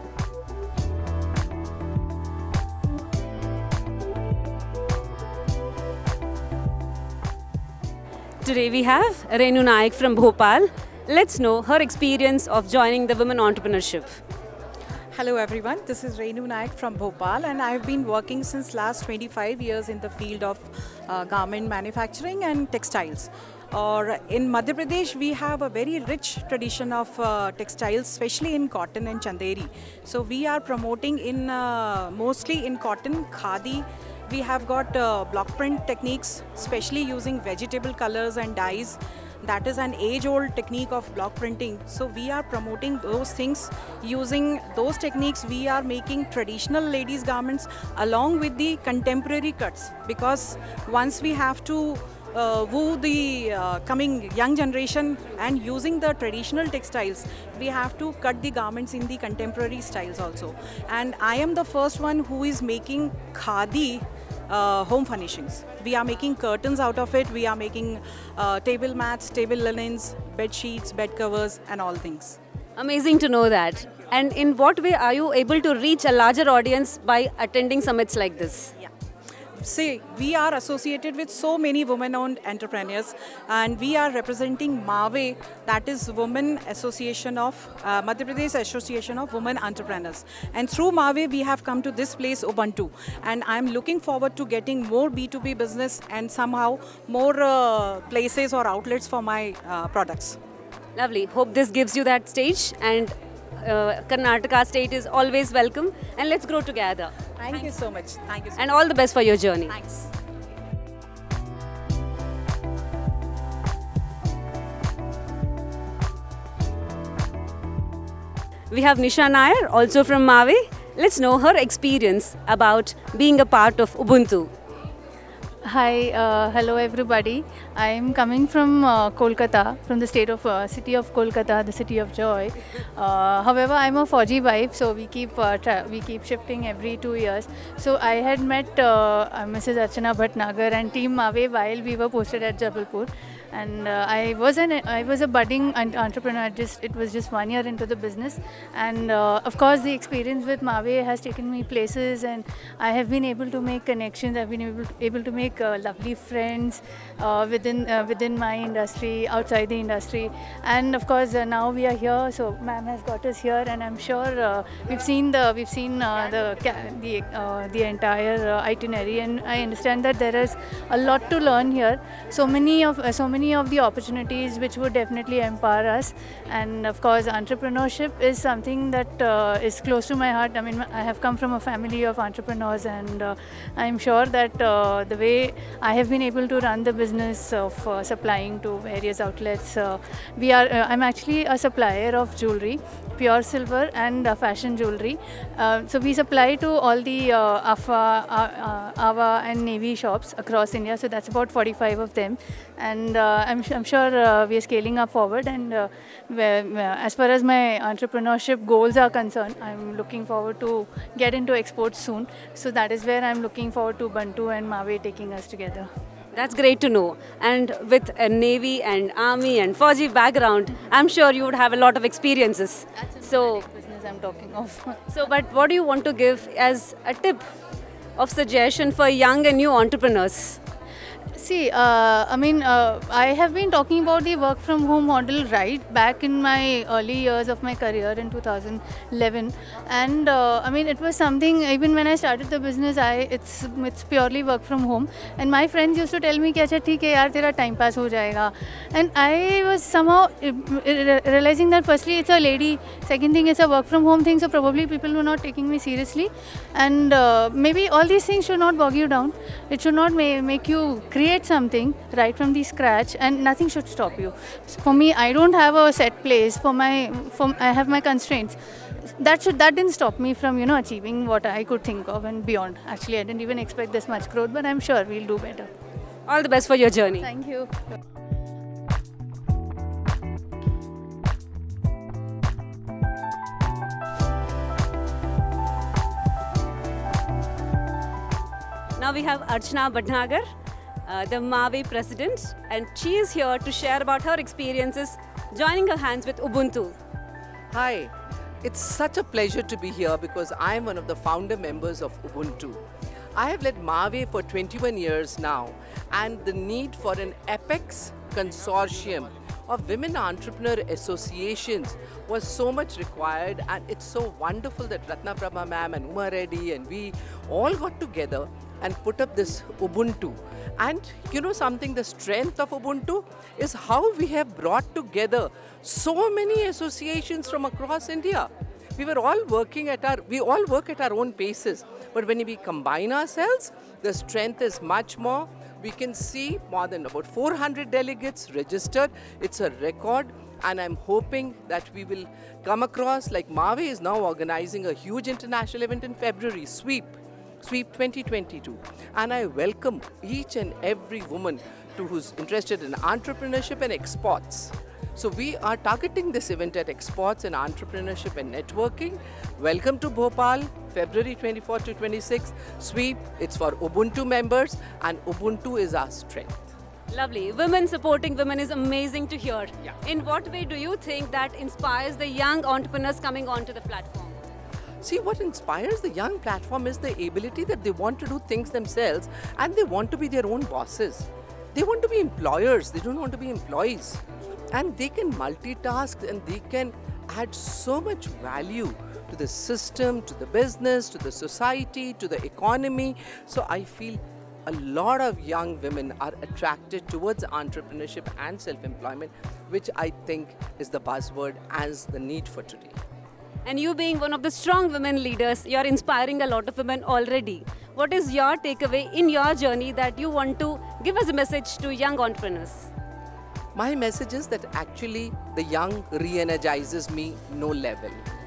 Today we have Renu Naik from Bhopal. Let's know her experience of joining the women entrepreneurship. Hello everyone, this is Renu Naik from Bhopal and I've been working since last twenty-five years in the field of uh, garment manufacturing and textiles. Or in Madhya Pradesh, we have a very rich tradition of uh, textiles, especially in cotton and chanderi. So we are promoting in uh, mostly in cotton, khadi. We have got uh, block print techniques, especially using vegetable colors and dyes. That is an age-old technique of block printing. So we are promoting those things. Using those techniques, we are making traditional ladies' garments along with the contemporary cuts. Because once we have to uh, woo the uh, coming young generation and using the traditional textiles, we have to cut the garments in the contemporary styles also. And I am the first one who is making khadi Uh, home furnishings. We are making curtains out of it. We are making uh, table mats, table linens, bed sheets, bed covers, and all things. Amazing to know that. And in what way are you able to reach a larger audience by attending summits like this? Yeah. See, we are associated with so many women-owned entrepreneurs, and we are representing MAVE, that is Women Association of uh, Madhya Pradesh Association of Women Entrepreneurs. And through MAVE, we have come to this place, Ubuntu, and I am looking forward to getting more B two B business and somehow more uh, places or outlets for my uh, products. Lovely. Hope this gives you that stage, and uh, Karnataka state is always welcome. And let's grow together. Thank Thanks. you so much. Thank you. So and much. all the best for your journey. Thanks. We have Nisha Nair, also from Mave. Let's know her experience about being a part of Ubuntu. Hi, uh, hello everybody. I am coming from uh, Kolkata, from the state of uh, city of Kolkata, the city of joy. Uh, however, I am a Fauji wife, so we keep uh, tra we keep shifting every two years. So I had met uh, Missus Archana Bhatnagar and Team Mave while we were posted at Jabalpur. And uh, I was an I was a budding entrepreneur. Just it was just one year into the business, and uh, of course the experience with Mave has taken me places, and I have been able to make connections. I've been able to, able to make uh, lovely friends uh, within uh, within my industry, outside the industry, and of course uh, now we are here. So ma'am has got us here, and I'm sure uh, we've seen the we've seen uh, the the uh, the entire uh, itinerary, and I understand that there is a lot to learn here. So many of uh, so many of the opportunities which would definitely empower us, and of course entrepreneurship is something that uh, is close to my heart. I mean, I have come from a family of entrepreneurs, and uh, I'm sure that uh, the way I have been able to run the business of uh, supplying to various outlets, uh, we are uh, I'm actually a supplier of jewelry, pure silver and uh, fashion jewelry. Uh, so we supply to all the uh, A F A, uh, uh, A V A and Navy shops across India. So that's about forty-five of them, and uh, I'm, I'm sure uh, we are scaling up forward. And uh, as far as my entrepreneurship goals are concerned, I'm looking forward to get into exports soon. So that is where I'm looking forward to Ubuntu and Mave taking us together. That's great to know. And with a Navy and Army and Fauji background, I'm sure you would have a lot of experiences. That's so business I'm talking of. So, but what do you want to give as a tip of suggestion for young and new entrepreneurs? See, uh, I mean, uh, I have been talking about the work from home model right back in my early years of my career in two thousand eleven, and uh, I mean, it was something. Even when I started the business, I it's it's purely work from home, and my friends used to tell me, "कि अच्छा ठीक है यार, तेरा time pass हो जाएगा," and I was somehow realizing that firstly it's a lady, second thing it's a work from home thing, so probably people were not taking me seriously, and uh, maybe all these things should not bog you down. It should not ma make you create something right from the scratch, and nothing should stop you. So for me, I don't have a set place for my for I have my constraints. That should that didn't stop me from you know achieving what I could think of and beyond. Actually, I didn't even expect this much growth, but I'm sure we'll do better. All the best for your journey. Thank you. Now we have Archana Bhatnagar, uh, the Mave president, and she is here to share about her experiences joining her hands with Ubuntu. Hi, it's such a pleasure to be here because I am one of the founder members of Ubuntu. I have led Mave for twenty-one years now, and the need for an apex consortium of women entrepreneur associations was so much required, and it's so wonderful that Ratna Prabha ma'am and Uma Reddy and we all got together and put up this Ubuntu. And you know something, the strength of Ubuntu is how we have brought together so many associations from across India. We were all working at our, we all work at our own paces, but when we combine ourselves, the strength is much more. We can see more than about four hundred delegates registered. It's a record, and I'm hoping that we will come across, like Mave is now organizing a huge international event in February, Sweep. Sweep twenty twenty-two, and I welcome each and every woman to who's interested in entrepreneurship and exports. So we are targeting this event at exports and entrepreneurship and networking. Welcome to Bhopal, February twenty-fourth to twenty-sixth. Sweep, it's for Ubuntu members, and Ubuntu is our strength. Lovely. Women supporting women is amazing to hear. Yeah. In what way do you think that inspires the young entrepreneurs coming onto the platform? See, what inspires the young platform is the ability that they want to do things themselves, and they want to be their own bosses. They want to be employers, they don't want to be employees. And they can multitask, and they can add so much value to the system, to the business, to the society, to the economy. So I feel a lot of young women are attracted towards entrepreneurship and self-employment, which I think is the buzzword as the need for today. And you being one of the strong women leaders, you're inspiring a lot of women already. What is your takeaway in your journey that you want to give as a message to young entrepreneurs? My message is that actually the young re-energizes me no level.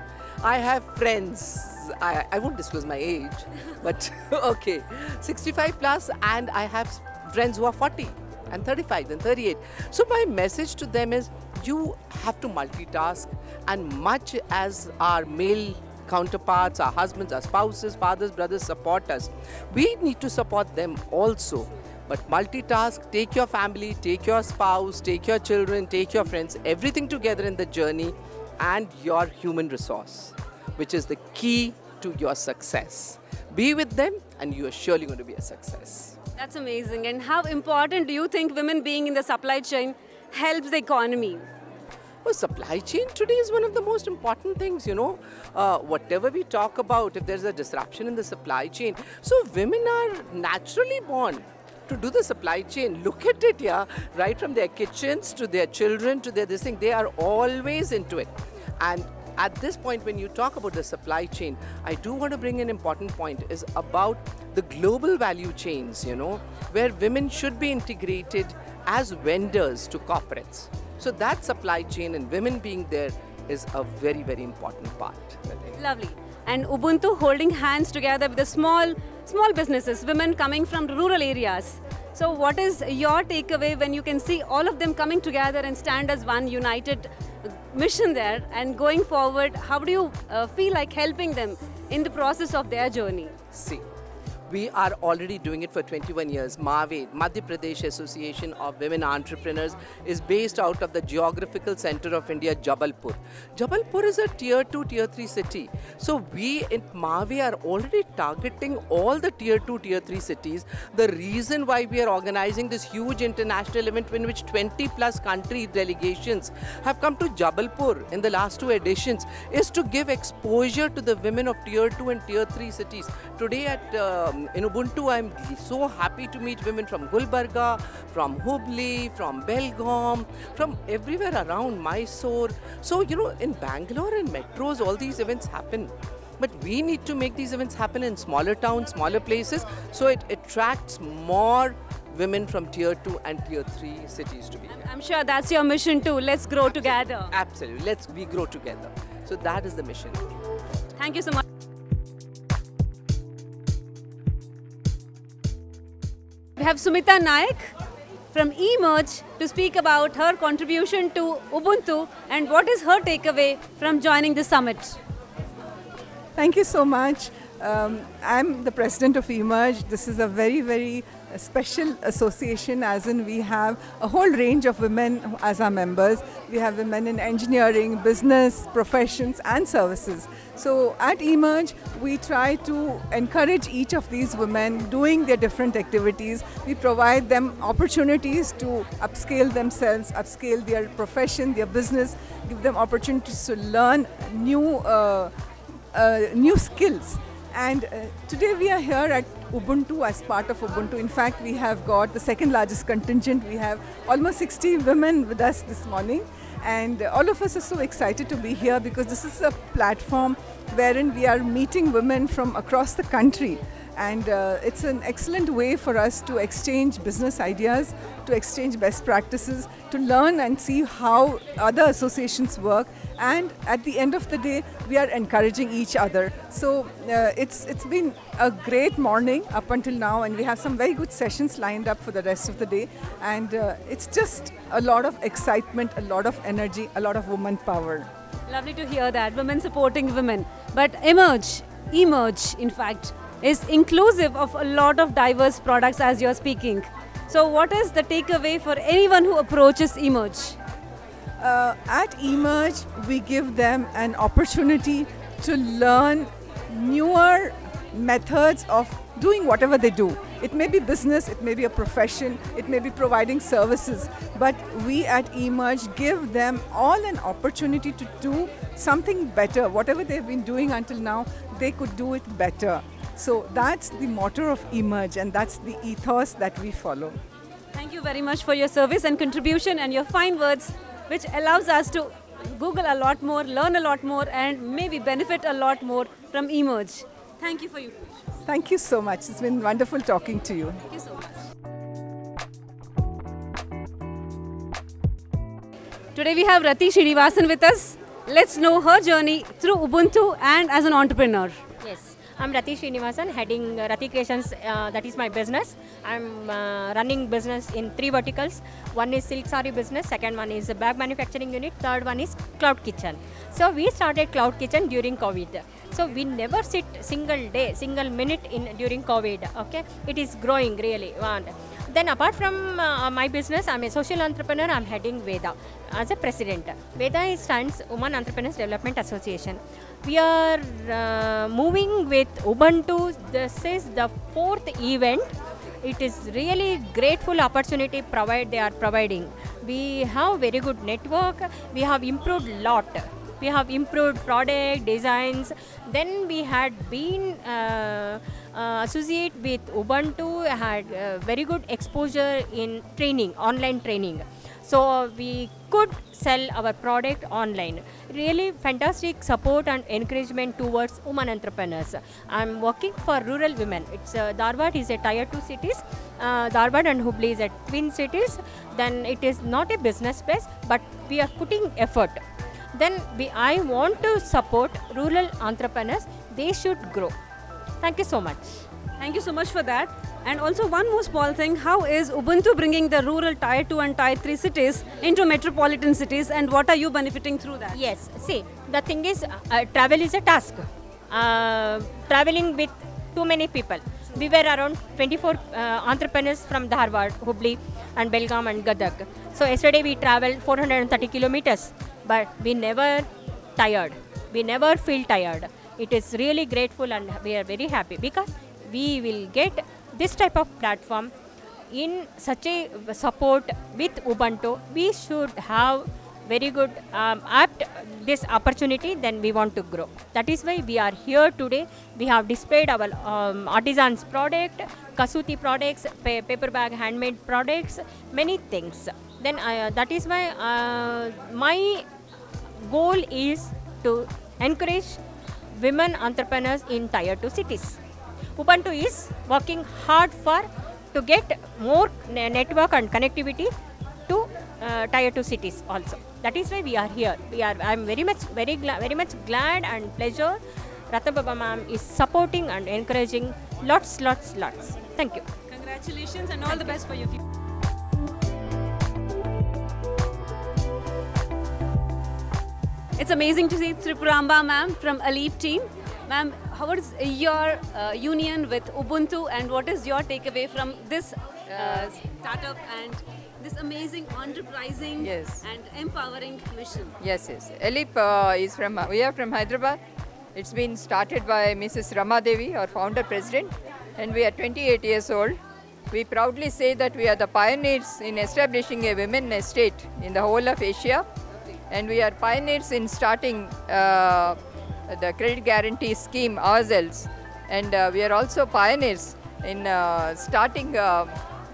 I have friends, I, I won't disclose my age, but okay, sixty-five plus, and I have friends who are forty and thirty-five and thirty-eight. So my message to them is, you have to multitask, and much as our male counterparts, our husbands, our spouses, fathers, brothers support us, we need to support them also. But multitask, take your family, take your spouse, take your children, take your friends, everything together in the journey, and your human resource, which is the key to your success. Be with them and you are surely going to be a success. That's amazing. And how important do you think women being in the supply chain helps the economy? Well, supply chain today is one of the most important things, you know. Uh, whatever we talk about, if there's a disruption in the supply chain, so women are naturally born to do the supply chain. Look at it, yeah, right from their kitchens to their children to their this thing, they are always into it. And at this point, when you talk about the supply chain, I do want to bring an important point is about the global value chains, you know, where women should be integrated as vendors to corporates. So that supply chain and women being there is a very, very important part. Lovely. And Ubuntu holding hands together with the small, small businesses, women coming from rural areas. So what is your takeaway when you can see all of them coming together and stand as one united mission there, and going forward, how do you uh, feel like helping them in the process of their journey? See, we are already doing it for twenty-one years. MAVE, Madhya Pradesh Association of Women Entrepreneurs, is based out of the geographical center of India, Jabalpur. Jabalpur is a tier two, tier three city. So we in MAVE are already targeting all the tier two, tier three cities. The reason why we are organizing this huge international event in which twenty plus country delegations have come to Jabalpur in the last two editions is to give exposure to the women of tier two and tier three cities. Today at uh, in Ubuntu, I'm so happy to meet women from Gulbarga, from Hubli, from Belgaum, from everywhere around, Mysore. So, you know, in Bangalore and metros, all these events happen. But we need to make these events happen in smaller towns, smaller places, so it attracts more women from tier two and tier three cities to be here. I'm sure that's your mission too. Let's grow Absolutely. together. Absolutely. Let's we grow together. So that is the mission. Thank you so much. We have Sumita Naik from eMerge to speak about her contribution to Ubuntu and what is her takeaway from joining the summit. Thank you so much. Um, I'm the president of eMerge. This is a very, very special association, as in we have a whole range of women as our members. We have women in engineering, business, professions and services. So at eMerge, we try to encourage each of these women doing their different activities. We provide them opportunities to upscale themselves, upscale their profession, their business, give them opportunities to learn new, uh, uh, new skills. And uh, today we are here at Ubuntu as part of Ubuntu. In fact, we have got the second largest contingent. We have almost sixty women with us this morning. And uh, all of us are so excited to be here because this is a platform wherein we are meeting women from across the country. And uh, it's an excellent way for us to exchange business ideas, to exchange best practices, to learn and see how other associations work. And at the end of the day, we are encouraging each other. So uh, it's, it's been a great morning up until now, and we have some very good sessions lined up for the rest of the day. And uh, it's just a lot of excitement, a lot of energy, a lot of woman power. Lovely to hear that, women supporting women. But eMerge, eMerge in fact, is inclusive of a lot of diverse products as you're speaking. So what is the takeaway for anyone who approaches eMerge? Uh, at eMerge, we give them an opportunity to learn newer methods of doing whatever they do. It may be business, it may be a profession, it may be providing services, but we at eMerge give them all an opportunity to do something better. Whatever they've been doing until now, they could do it better. So that's the motto of eMerge, and that's the ethos that we follow. Thank you very much for your service and contribution and your fine words, which allows us to Google a lot more, learn a lot more, and maybe benefit a lot more from eMerge. Thank you for your information. Thank you so much. It's been wonderful talking to you. Thank you so much. Today we have Rati Srinivasan with us. Let's know her journey through Ubuntu and as an entrepreneur. Yes. I'm Rati Srinivasan, heading uh, Rati Creations, uh, that is my business. I'm uh, running business in three verticals. One is silk saree business, second one is a bag manufacturing unit, third one is cloud kitchen. So we started cloud kitchen during COVID. So we never sit single day, single minute in during COVID, okay? It is growing really. And then apart from uh, my business, I'm a social entrepreneur, I'm heading Veda as a president. Veda stands Women Entrepreneurs Development Association. We are uh, moving with Ubuntu. This is the fourth event. It is really grateful opportunity provide they are providing. We have very good network. We have improved lot. We have improved product designs. Then we had been uh, uh, associate with Ubuntu, had uh, very good exposure in training, online training. So we could sell our product online. Really fantastic support and encouragement towards women entrepreneurs. I'm working for rural women. It's uh, Dharwad is a tier two cities. Uh, Dharwad and Hubli is a twin cities. Then it is not a business space, but we are putting effort. Then we, I want to support rural entrepreneurs. They should grow. Thank you so much. Thank you so much for that. And also one more small thing, how is Ubuntu bringing the rural tier two and tier three cities into metropolitan cities, and what are you benefiting through that? Yes, see, the thing is, uh, travel is a task. Uh, traveling with too many people. We were around twenty-four uh, entrepreneurs from Dharwad, Hubli and Belgaum and Gadag. So yesterday we traveled four hundred thirty kilometers, but we never tired. We never feel tired. It is really grateful and we are very happy because we will get this type of platform in such a support with Ubuntu. We should have very good um, apt this opportunity, then we want to grow. That is why we are here today. We have displayed our um, artisans product, Kasuti products, pa paper bag handmade products, many things. Then uh, that is why uh, my goal is to encourage women entrepreneurs in tier two cities. Ubuntu is working hard for to get more network and connectivity to uh, tier two cities also. That is why we are here. We are. I am very much, very, very much glad and pleasure. Ratna Baba ma'am is supporting and encouraging lots, lots, lots. Thank you. Congratulations and all Thank the best for your future. It's amazing to see Tripuramba ma'am from Aleap team. Ma'am, how is your uh, union with Ubuntu and what is your takeaway from this uh, startup and this amazing enterprising yes. and empowering mission? Yes, yes. Aleap uh, is from, uh, we are from Hyderabad. It's been started by Missus Rama Devi, our founder president, and we are twenty-eight years old. We proudly say that we are the pioneers in establishing a women estate in the whole of Asia, and we are pioneers in starting uh, the credit guarantee scheme ourselves, and uh, we are also pioneers in uh, starting uh,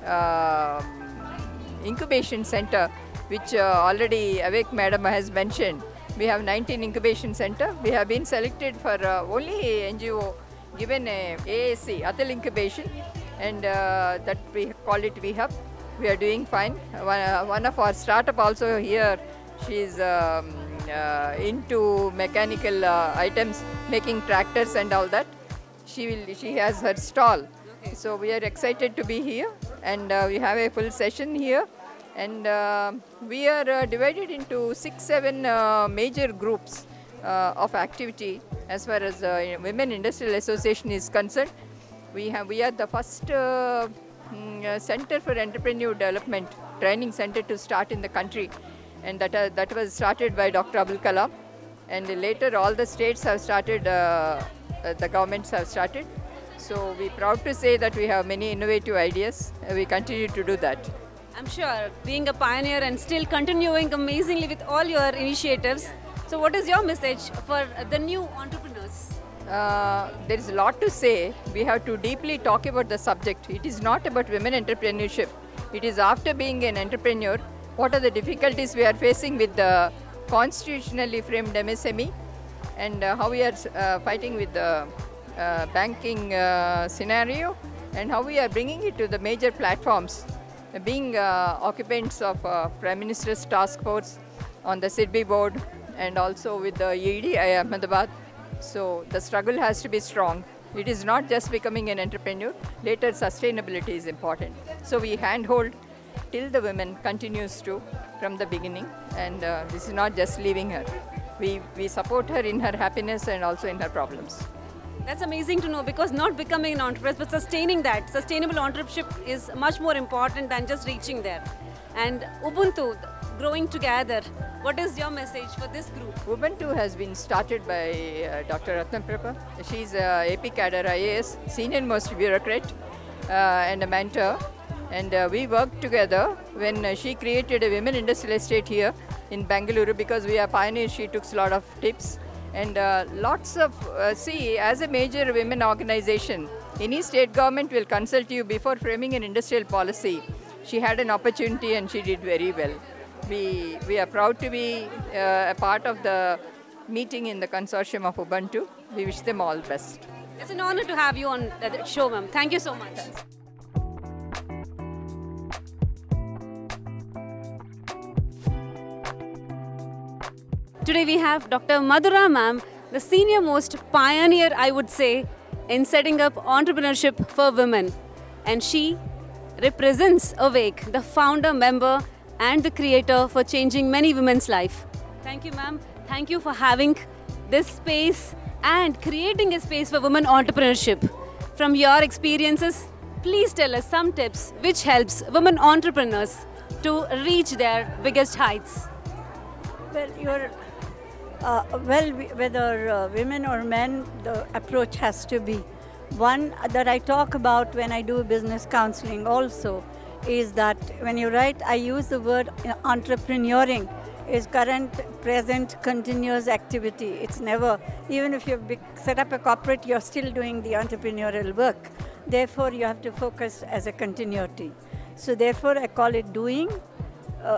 uh, incubation center, which uh, already Avek madam has mentioned. We have nineteen incubation center. We have been selected for uh, only N G O given a A A C, Atal Incubation, and uh, that we call it V Hub. We are doing fine. One, uh, one of our startup also here, she is um, uh, into mechanical uh, items, making tractors and all that. She will. She has her stall. Okay. So we are excited to be here, and uh, we have a full session here. And uh, we are uh, divided into six, seven uh, major groups uh, of activity as far as uh, Women Industrial Association is concerned. We have we are the first uh, mm, center for entrepreneur development training center to start in the country, and that uh, that was started by Doctor Abdul Kalam, and later all the states have started. Uh, uh, the governments have started. So we are proud to say that we have many innovative ideas. Uh, we continue to do that. I'm sure, being a pioneer and still continuing amazingly with all your initiatives. So what is your message for the new entrepreneurs? Uh, there is a lot to say. We have to deeply talk about the subject. It is not about women entrepreneurship. It is after being an entrepreneur, what are the difficulties we are facing with the constitutionally framed M S M E, and uh, how we are uh, fighting with the uh, banking uh, scenario, and how we are bringing it to the major platforms. Being uh, occupants of uh, Prime Minister's task force on the S I D B I board, and also with the E D I Ahmedabad. So the struggle has to be strong. It is not just becoming an entrepreneur. Later, sustainability is important. So we handhold till the woman continues to from the beginning, and uh, this is not just leaving her. We, we support her in her happiness and also in her problems. That's amazing to know, because not becoming an entrepreneur, but sustaining that. Sustainable entrepreneurship is much more important than just reaching there. And Ubuntu, growing together, what is your message for this group? Ubuntu has been started by uh, Doctor Ratnaprabha. She's a A P cadre I A S, senior most bureaucrat uh, and a mentor. And uh, we worked together when uh, she created a women industrial estate here in Bangalore, because we are pioneers. She took a lot of tips. And uh, lots of, uh, see, as a major women organization, any state government will consult you before framing an industrial policy. She had an opportunity and she did very well. We, we are proud to be uh, a part of the meeting in the consortium of Ubuntu. We wish them all the best. It's an honor to have you on the show, ma'am. Thank you so much. Today we have Doctor Madhura ma'am, the senior most pioneer, I would say, in setting up entrepreneurship for women. And she represents Awake, the founder, member and the creator for changing many women's life. Thank you, ma'am. Thank you for having this space and creating a space for women entrepreneurship. From your experiences, please tell us some tips which helps women entrepreneurs to reach their biggest heights. Well, you're Uh, well, whether uh, women or men, the approach has to be. One that I talk about when I do business counseling also is that when you write, I use the word entrepreneuring is current, present, continuous activity. It's never, even if you set up a corporate, you're still doing the entrepreneurial work. Therefore, you have to focus as a continuity. So therefore, I call it doing, uh,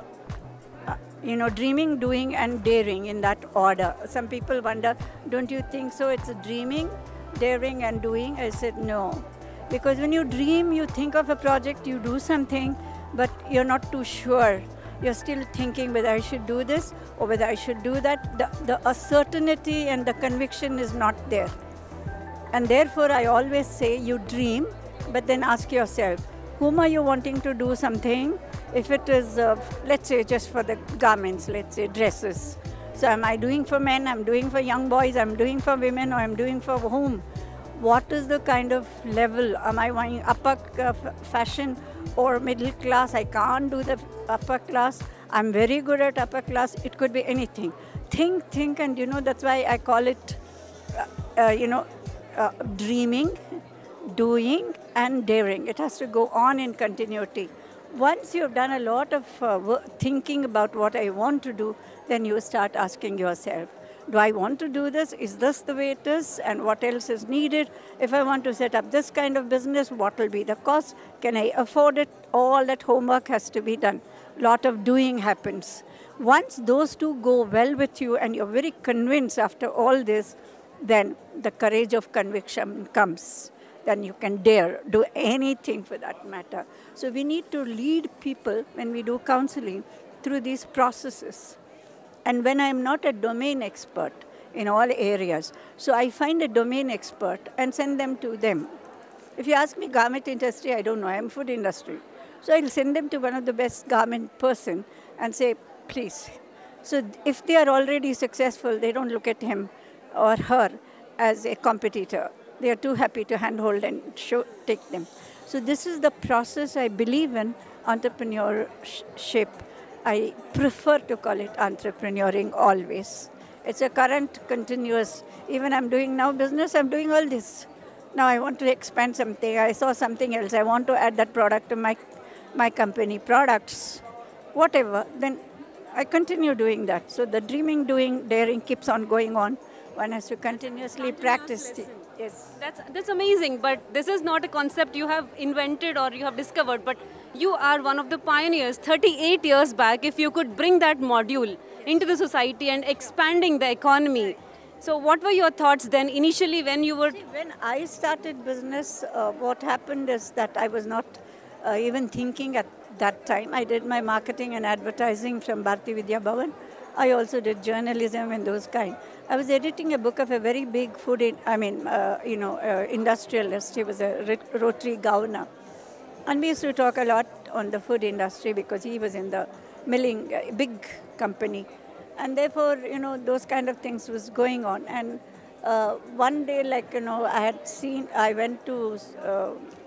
you know, dreaming, doing and daring in that order. Some people wonder, don't you think so? It's a dreaming, daring and doing. I said no. Because when you dream, you think of a project, you do something, but you're not too sure. You're still thinking whether I should do this or whether I should do that. The, the uncertainty and the conviction is not there. And therefore, I always say you dream, but then ask yourself, whom are you wanting to do something? If it is, uh, let's say, just for the garments, let's say dresses. So am I doing for men, I'm doing for young boys, I'm doing for women, or I'm doing for whom? What is the kind of level? Am I wanting upper uh, fashion or middle class? I can't do the upper class. I'm very good at upper class. It could be anything. Think, think, and you know, that's why I call it, uh, uh, you know, uh, dreaming, doing, and daring. It has to go on in continuity. Once you've done a lot of uh, thinking about what I want to do, then you start asking yourself, do I want to do this? Is this the way it is? And what else is needed? If I want to set up this kind of business, what will be the cost? Can I afford it? All that homework has to be done. Lot of doing happens. Once those two go well with you and you're very convinced after all this, then the courage of conviction comes. Then you can dare do anything for that matter. So we need to lead people when we do counseling through these processes. And when I'm not a domain expert in all areas, so I find a domain expert and send them to them. If you ask me garment industry, I don't know, I'm food industry. So I'll send them to one of the best garment person and say, please. So if they are already successful, they don't look at him or her as a competitor. They are too happy to handhold and show, take them. So this is the process I believe in, entrepreneurship. I prefer to call it entrepreneuring always. It's a current, continuous, even I'm doing now business, I'm doing all this. Now I want to expand something, I saw something else, I want to add that product to my, my company products, whatever, then I continue doing that. So the dreaming, doing, daring keeps on going on. One has to continuously practice it. Yes. That's, that's amazing, but this is not a concept you have invented or you have discovered, but you are one of the pioneers thirty-eight years back. If you could bring that module into the society and expanding the economy. So what were your thoughts then initially when you were... See, when I started business, uh, what happened is that I was not uh, even thinking at that time. I did my marketing and advertising from Bharati Vidya Bhavan. I also did journalism and those kind. I was editing a book of a very big food, in, I mean, uh, you know, uh, industrialist. He was a Rotary governor. And we used to talk a lot on the food industry because he was in the milling, uh, big company. And therefore, you know, those kind of things was going on. And uh, one day, like, you know, I had seen, I went to uh,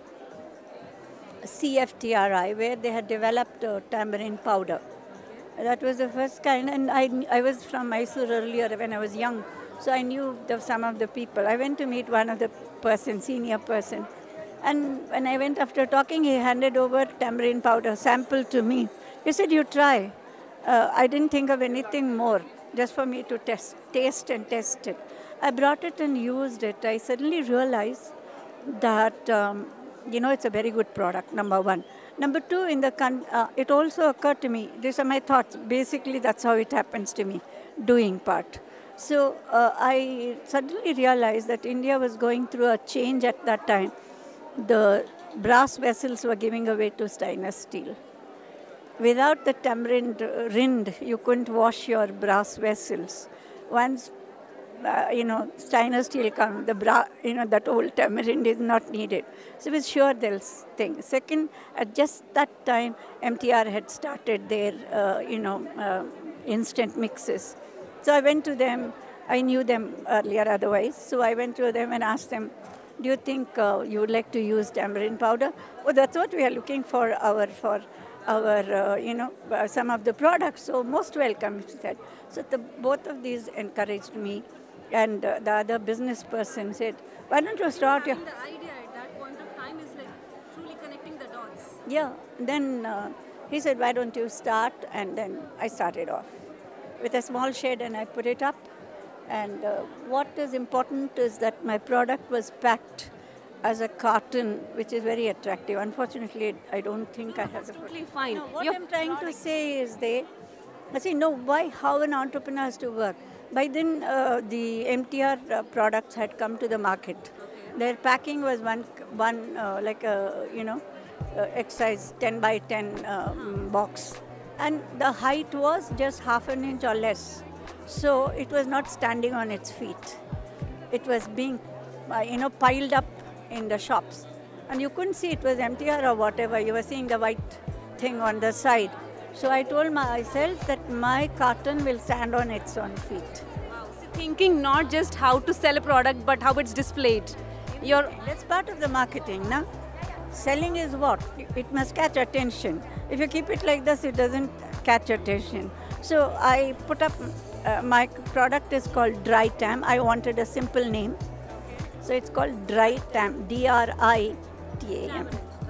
C F T R I where they had developed uh, tamarind powder. That was the first kind, and I, I was from Mysore earlier when I was young, so I knew the, some of the people. I went to meet one of the person, senior person, and when I went after talking, he handed over tamarind powder sample to me. He said, you try. Uh, I didn't think of anything more, just for me to test, taste and test it. I brought it and used it. I suddenly realized that, um, you know, it's a very good product, number one. Number two, in the con uh, it also occurred to me, these are my thoughts, basically that's how it happens to me, doing part. So uh, I suddenly realized that India was going through a change at that time. The brass vessels were giving away to stainless steel. Without the tamarind rind, you couldn't wash your brass vessels. Once Uh, you know, stainless steel come, the bra, you know, that old tamarind is not needed. So it was sure they'll think. Second, at just that time, M T R had started their, uh, you know, uh, instant mixes. So I went to them. I knew them earlier otherwise. So I went to them and asked them, do you think uh, you would like to use tamarind powder? Oh, that's what we are looking for our, for our, uh, you know, uh, some of the products. So most welcome, she said. So the, both of these encouraged me. And uh, the other business person said, why don't you start your... The idea at that point of time is like truly connecting the dots. Yeah. Then uh, he said, why don't you start? And then I started off with a small shed and I put it up. And uh, what is important is that my product was packed as a carton, which is very attractive. Unfortunately, I don't think I have... Absolutely fine. No, what Your I'm trying product. to say is they... I say, no, why, how an entrepreneur has to work? By then, uh, the M T R uh, products had come to the market. Okay. Their packing was one, one uh, like a, you know, uh, exercise ten by ten um, box. And the height was just half an inch or less. So it was not standing on its feet. It was being, uh, you know, piled up in the shops. And you couldn't see it was M T R or whatever. You were seeing the white thing on the side. So I told myself that my carton will stand on its own feet. Wow. So thinking not just how to sell a product, but how it's displayed. You're, that's part of the marketing, na? Selling is what? It must catch attention. If you keep it like this, it doesn't catch attention. So I put up, uh, my product is called Dry Tam. I wanted a simple name. So it's called Dry Tam, D R I T A M.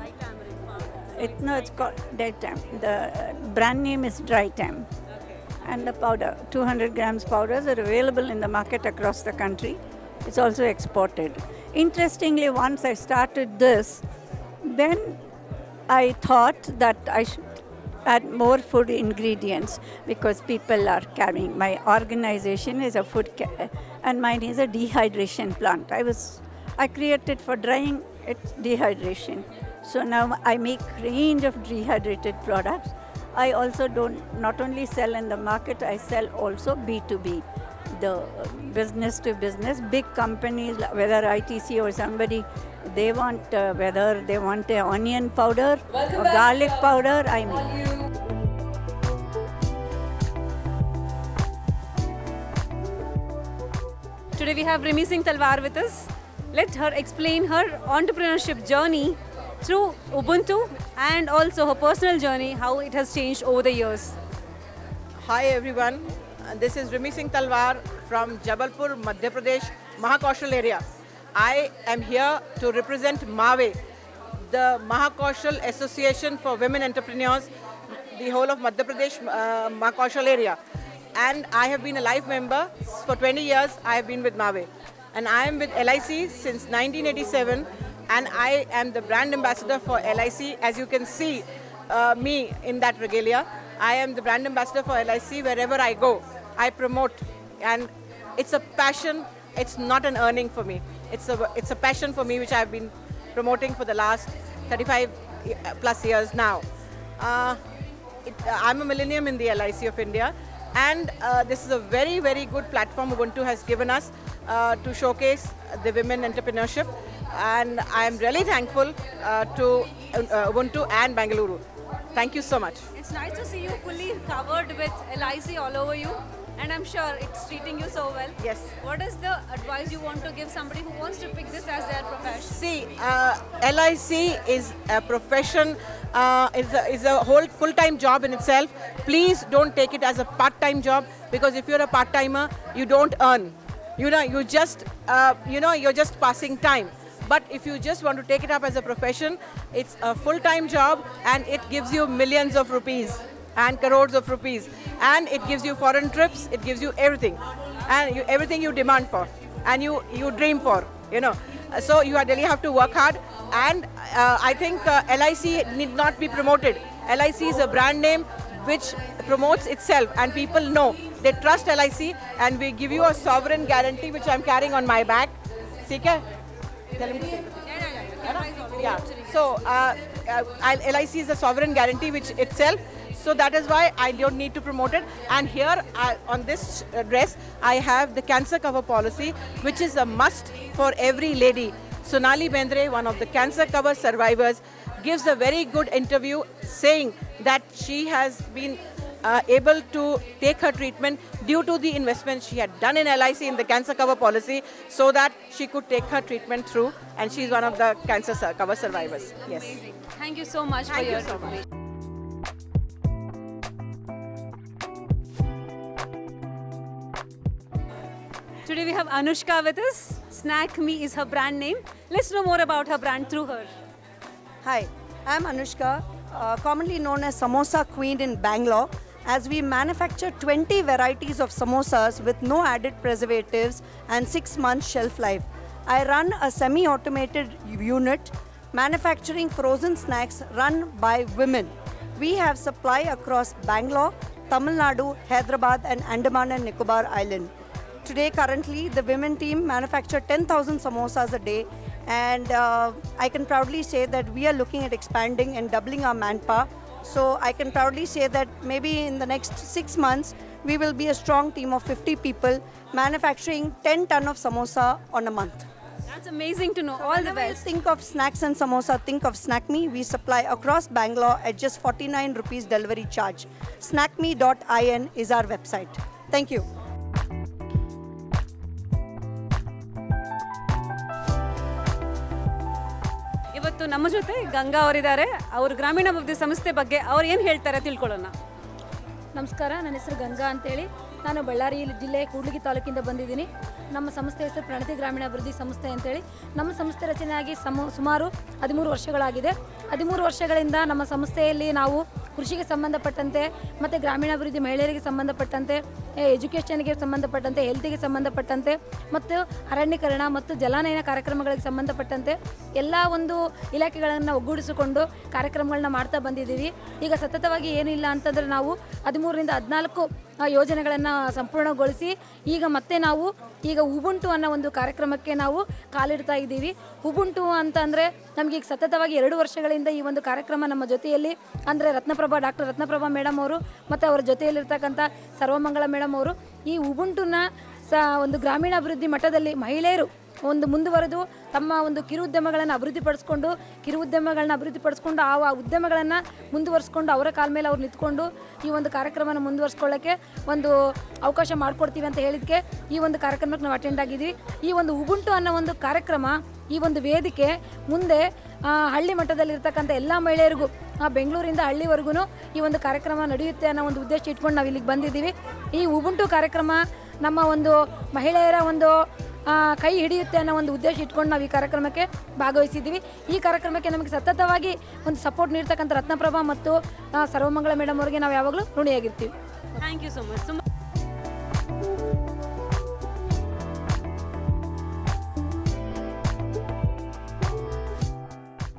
It, no, it's called Dry Tam. The brand name is Dry Tam. And the powder, two hundred grams powders are available in the market across the country. It's also exported. Interestingly, once I started this, then I thought that I should add more food ingredients because people are carrying. My organization is a food, and mine is a dehydration plant. I was, I created for drying, it's dehydration. So now I make range of dehydrated products. I also don't not only sell in the market, I sell also B two B, the business to business. Big companies, whether I T C or somebody, they want uh, whether they want a onion powder or garlic powder, I make. Today we have Rimi Singh Talwar with us. Let her explain her entrepreneurship journey through Ubuntu and also her personal journey, how it has changed over the years. Hi everyone, this is Rimi Singh Talwar from Jabalpur, Madhya Pradesh, Mahakaushal area. I am here to represent MAVE, the Mahakaushal Association for Women Entrepreneurs, the whole of Madhya Pradesh, uh, Mahakaushal area. And I have been a life member for twenty years. I have been with MAVE. And I am with L I C since nineteen eighty-seven. And I am the brand ambassador for L I C. As you can see uh, me in that regalia, I am the brand ambassador for L I C. Wherever I go, I promote. And it's a passion. It's not an earning for me. It's a, it's a passion for me, which I've been promoting for the last thirty-five plus years now. Uh, it, I'm a millennium in the L I C of India. And uh, this is a very, very good platform Ubuntu has given us uh, to showcase the women entrepreneurship. And I am really thankful uh, to uh, Ubuntu and Bengaluru. Thank you so much. It's nice to see you fully covered with L I C all over you. And I'm sure it's treating you so well. Yes. What is the advice you want to give somebody who wants to pick this as their profession? See, uh, L I C is a profession, uh, is, a, is a whole full-time job in itself. Please don't take it as a part-time job, because if you're a part-timer, you don't earn. You know, you just, uh, you know, you're just passing time. But if you just want to take it up as a profession, it's a full-time job and it gives you millions of rupees and crores of rupees, and it gives you foreign trips, it gives you everything, and you, everything you demand for, and you, you dream for, you know. So you really have to work hard, and uh, I think uh, L I C need not be promoted. L I C is a brand name which promotes itself, and people know, they trust L I C, and we give you a sovereign guarantee which I'm carrying on my back. See kya? Tell him to take it. Yeah. So uh, uh, L I C is a sovereign guarantee which itself. So that is why I don't need to promote it. And here I, on this dress, I have the cancer cover policy, which is a must for every lady. Sonali Bendre, one of the cancer cover survivors, gives a very good interview saying that she has been uh, able to take her treatment due to the investment she had done in L I C in the cancer cover policy, so that she could take her treatment through, and she's one of the cancer cover survivors. Yes. Amazing. Thank you so much Thank for your you so information. much. Today we have Anushka with us. Snack Me is her brand name. Let's know more about her brand through her. Hi, I'm Anushka, uh, commonly known as Samosa Queen in Bangalore, as we manufacture twenty varieties of samosas with no added preservatives and six months shelf life. I run a semi-automated unit manufacturing frozen snacks run by women. We have supply across Bangalore, Tamil Nadu, Hyderabad and Andaman and Nicobar Island. Today, currently, the women team manufacture ten thousand samosas a day, and uh, I can proudly say that we are looking at expanding and doubling our manpower. So I can proudly say that maybe in the next six months, we will be a strong team of fifty people manufacturing ten ton of samosa on a month. That's amazing to know. So all the best. Think of snacks and samosa, think of Snack Me. We supply across Bangalore at just forty-nine rupees delivery charge. snack me dot in is our website. Thank you. ಇವತ್ತು ನಮ್ಮ ಜೊತೆ ಗಂಗಾ ಅವರಿದ್ದಾರೆ. ಅವರು ಗ್ರಾಮೀಣಾಭಿವೃದ್ಧಿ ಸಂಸ್ಥೆ ಬಗ್ಗೆ ಅವರು ಏನು ಹೇಳ್ತಾರೆ ತಿಳ್ಕೊಳ್ಳೋಣ. ನಮಸ್ಕಾರ, ನನ್ನ ಹೆಸರು ಗಂಗಾ ಅಂತೇಳಿ. ನಾನು ಬಳ್ಳಾರಿ ಜಿಲ್ಲೆ ಕೂಡ್ಲಿಗಿ ತಾಲೂಕಿಂದ ಬಂದಿದ್ದೀನಿ. ನಮ್ಮ ಸಂಸ್ಥೆ ಹೆಸರು ಪ್ರಣತಿ ಗ್ರಾಮೀಣಾಭಿವೃದ್ಧಿ ಸಂಸ್ಥೆ ಅಂತೇಳಿ. ನಮ್ಮ ಸಂಸ್ಥೆ ರಚನೆಯಾಗಿ ಸಮ ಸುಮಾರು ಹದಿಮೂರು ವರ್ಷಗಳಾಗಿದೆ. ಹದಿಮೂರು ವರ್ಷಗಳಿಂದ ನಮ್ಮ ಸಂಸ್ಥೆಯಲ್ಲಿ ನಾವು ಕೃಷಿಗೆ ಸಂಬಂಧಪಟ್ಟಂತೆ ಮತ್ತು ಗ್ರಾಮೀಣಾಭಿವೃದ್ಧಿ ಮಹಿಳೆಯರಿಗೆ ಸಂಬಂಧಪಟ್ಟಂತೆ, ಎಜುಕೇಷನ್ಗೆ ಸಂಬಂಧಪಟ್ಟಂತೆ, ಹೆಲ್ತಿಗೆ ಸಂಬಂಧಪಟ್ಟಂತೆ ಮತ್ತು ಅರಣ್ಯೀಕರಣ ಮತ್ತು ಜಲಾನಯನ ಕಾರ್ಯಕ್ರಮಗಳಿಗೆ ಸಂಬಂಧಪಟ್ಟಂತೆ ಎಲ್ಲ ಒಂದು ಇಲಾಖೆಗಳನ್ನು ಒಗ್ಗೂಡಿಸಿಕೊಂಡು ಕಾರ್ಯಕ್ರಮಗಳನ್ನ ಮಾಡ್ತಾ ಬಂದಿದ್ದೀವಿ. ಈಗ ಸತತವಾಗಿ ಏನಿಲ್ಲ ಅಂತಂದರೆ ನಾವು ಹದಿಮೂರರಿಂದ ಹದಿನಾಲ್ಕು ಯೋಜನೆಗಳನ್ನು ಸಂಪೂರ್ಣಗೊಳಿಸಿ ಈಗ ಮತ್ತೆ ನಾವು ಈಗ ಉಬುಂಟು ಅನ್ನೋ ಒಂದು ಕಾರ್ಯಕ್ರಮಕ್ಕೆ ನಾವು ಕಾಲಿಡ್ತಾ ಇದ್ದೀವಿ. ಉಬುಂಟು ಅಂತಂದರೆ ನಮಗೆ ಈಗ ಸತತವಾಗಿ ಎರಡು ವರ್ಷಗಳಿಂದ ಈ ಒಂದು ಕಾರ್ಯಕ್ರಮ ನಮ್ಮ ಜೊತೆಯಲ್ಲಿ ಅಂದರೆ ರತ್ನಪ್ರಭಾ ಡಾಕ್ಟರ್ ರತ್ನಪ್ರಭಾ ಮೇಡಮ್ ಅವರು ಮತ್ತು ಅವರ ಜೊತೆಯಲ್ಲಿರ್ತಕ್ಕಂಥ ಸರ್ವಮಂಗಳ ಮೇಡಮ್ ಅವರು ಈ ಉಬುಂಟುನ ಸ ಒಂದು ಗ್ರಾಮೀಣಾಭಿವೃದ್ಧಿ ಮಟ್ಟದಲ್ಲಿ ಮಹಿಳೆಯರು ಒಂದು ಮುಂದುವರೆದು ತಮ್ಮ ಒಂದು ಕಿರು ಉದ್ಯಮಗಳನ್ನು ಅಭಿವೃದ್ಧಿಪಡಿಸ್ಕೊಂಡು ಕಿರು ಉದ್ಯಮಗಳನ್ನ ಅಭಿವೃದ್ಧಿಪಡಿಸ್ಕೊಂಡು ಆ ಉದ್ಯಮಗಳನ್ನು ಮುಂದುವರಿಸ್ಕೊಂಡು ಅವರ ಕಾಲ ಮೇಲೆ ಅವ್ರು ನಿಂತ್ಕೊಂಡು ಈ ಒಂದು ಕಾರ್ಯಕ್ರಮನ ಮುಂದುವರಿಸ್ಕೊಳ್ಳೋಕ್ಕೆ ಒಂದು ಅವಕಾಶ ಮಾಡಿಕೊಡ್ತೀವಿ ಅಂತ ಹೇಳಿದ್ದಕ್ಕೆ ಈ ಒಂದು ಕಾರ್ಯಕ್ರಮಕ್ಕೆ ನಾವು ಅಟೆಂಡ್ ಆಗಿದ್ವಿ. ಈ ಒಂದು ಉಬುಂಟು ಅನ್ನೋ ಒಂದು ಕಾರ್ಯಕ್ರಮ, ಈ ಒಂದು ವೇದಿಕೆ ಮುಂದೆ ಹಳ್ಳಿ ಮಟ್ಟದಲ್ಲಿರ್ತಕ್ಕಂಥ ಎಲ್ಲ ಮಹಿಳೆಯರಿಗೂ ಬೆಂಗಳೂರಿಂದ ಹಳ್ಳಿವರೆಗೂ ಈ ಒಂದು ಕಾರ್ಯಕ್ರಮ ನಡೆಯುತ್ತೆ ಅನ್ನೋ ಒಂದು ಉದ್ದೇಶ ಇಟ್ಕೊಂಡು ನಾವು ಇಲ್ಲಿಗೆ ಬಂದಿದ್ದೀವಿ. ಈ ಉಬುಂಟು ಕಾರ್ಯಕ್ರಮ ನಮ್ಮ ಒಂದು ಮಹಿಳೆಯರ ಒಂದು ಕೈ ಹಿಡಿಯುತ್ತೆ ಅನ್ನೋ ಒಂದು ಉದ್ದೇಶ ಇಟ್ಕೊಂಡು ನಾವು ಈ ಕಾರ್ಯಕ್ರಮಕ್ಕೆ ಭಾಗವಹಿಸಿದ್ದೀವಿ. ಈ ಕಾರ್ಯಕ್ರಮಕ್ಕೆ ನಮಗೆ ಸತತವಾಗಿ ಒಂದು ಸಪೋರ್ಟ್ ನೀಡ್ತಕ್ಕಂಥ ರತ್ನಪ್ರಭಾ ಮತ್ತು ಸರ್ವಮಂಗಳ ಮೇಡಮ್ ಅವರಿಗೆ ನಾವು ಯಾವಾಗಲೂ ಋಣಿಯಾಗಿರ್ತೀವಿ. Thank you so much.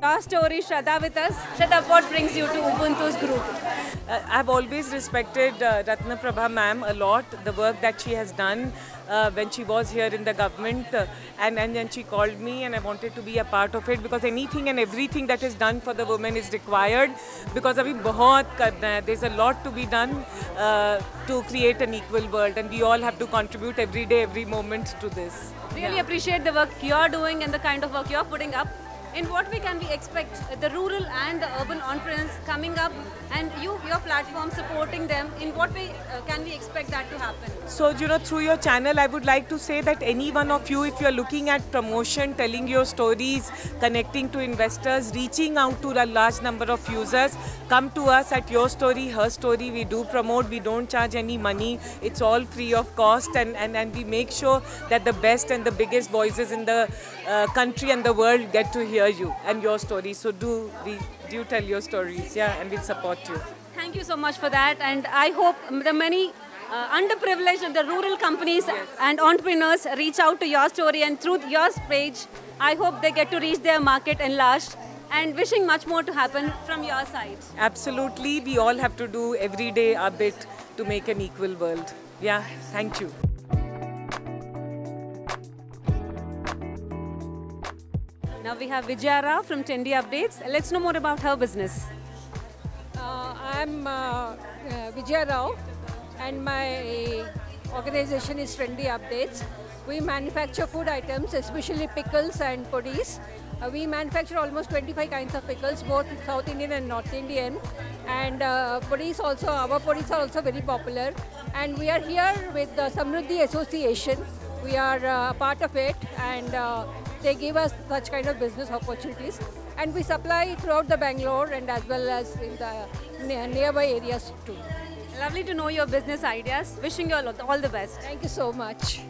your story, Shraddha, with us. Shraddha, what brings you to Ubuntu's group? Uh, I've always respected uh, Ratna Prabha ma'am a lot, the work that she has done uh, when she was here in the government, uh, and, and then she called me and I wanted to be a part of it, because anything and everything that is done for the women is required, because abhi bahut karna hai. There's a lot to be done uh, to create an equal world, and we all have to contribute every day, every moment to this. Really Yeah. appreciate the work you're doing and the kind of work you're putting up. In what way can we expect the rural and the urban entrepreneurs coming up, and you, your platform supporting them? In what way uh, can we expect that to happen? So, you know, through your channel, I would like to say that any one of you, if you're looking at promotion, telling your stories, connecting to investors, reaching out to a large number of users, come to us at Your Story, Her Story. We do promote, we don't charge any money. It's all free of cost, and, and, and we make sure that the best and the biggest voices in the uh, country and the world get to hear you and your story. So do we do tell your stories, yeah, and we'll support you. Thank you so much for that, and I hope the many uh, underprivileged and the rural companies yes. and entrepreneurs reach out to Your Story, and through your page, I hope they get to reach their market enlarged, and wishing much more to happen from your side. Absolutely, we all have to do every day our bit to make an equal world. Yeah, thank you. Now we have Vijaya Rao from Tendi Updates. Let's know more about her business. Uh, I'm uh, uh, Vijaya Rao, and my organization is Trendy Updates. We manufacture food items, especially pickles and podis. Uh, we manufacture almost twenty-five kinds of pickles, both South Indian and North Indian. And uh, podis also, our podis are also very popular. And we are here with the Samruddhi Association. We are uh, part of it, and uh, they give us such kind of business opportunities. And we supply throughout the Bangalore and as well as in the nearby areas too. Lovely to know your business ideas. Wishing you all, all the best. Thank you so much.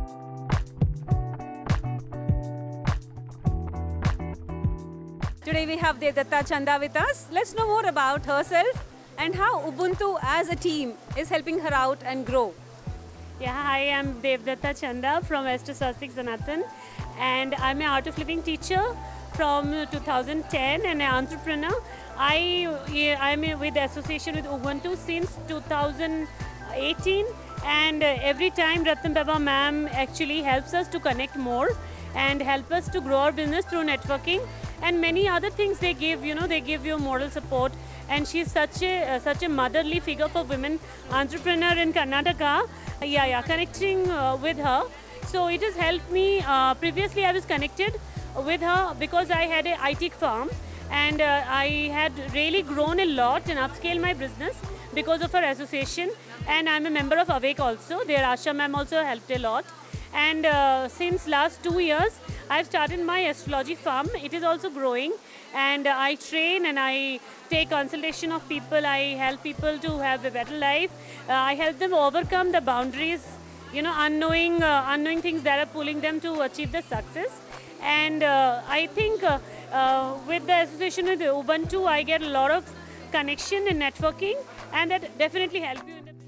Today we have Devdatta Chanda with us. Let's know more about herself and how Ubuntu as a team is helping her out and grow. Yeah, hi, I'm Devdatta Chanda from Esther Swastik Sanatan, and I'm an art of living teacher from two thousand ten and an entrepreneur. I I'm with the association with Ubuntu since two thousand eighteen, and every time Ratna Prabha ma'am actually helps us to connect more and help us to grow our business through networking and many other things they give. You know, they give you moral support, and she's such a uh, such a motherly figure for women entrepreneur in Karnataka. Yeah, yeah, connecting uh, with her. So it has helped me. Uh, previously, I was connected with her because I had a I T firm, and uh, I had really grown a lot and upscaled my business because of her association. And I'm a member of Awake also. Their Asha ma'am also helped a lot. And uh, since last two years, I've started my astrology firm. It is also growing, and uh, I train and I take consultation of people. I help people to have a better life. Uh, I help them overcome the boundaries, you know, unknowing, uh, unknowing things that are pulling them to achieve the success. And uh, I think uh, uh, with the association with Ubuntu, I get a lot of connection and networking, and that definitely helps you in the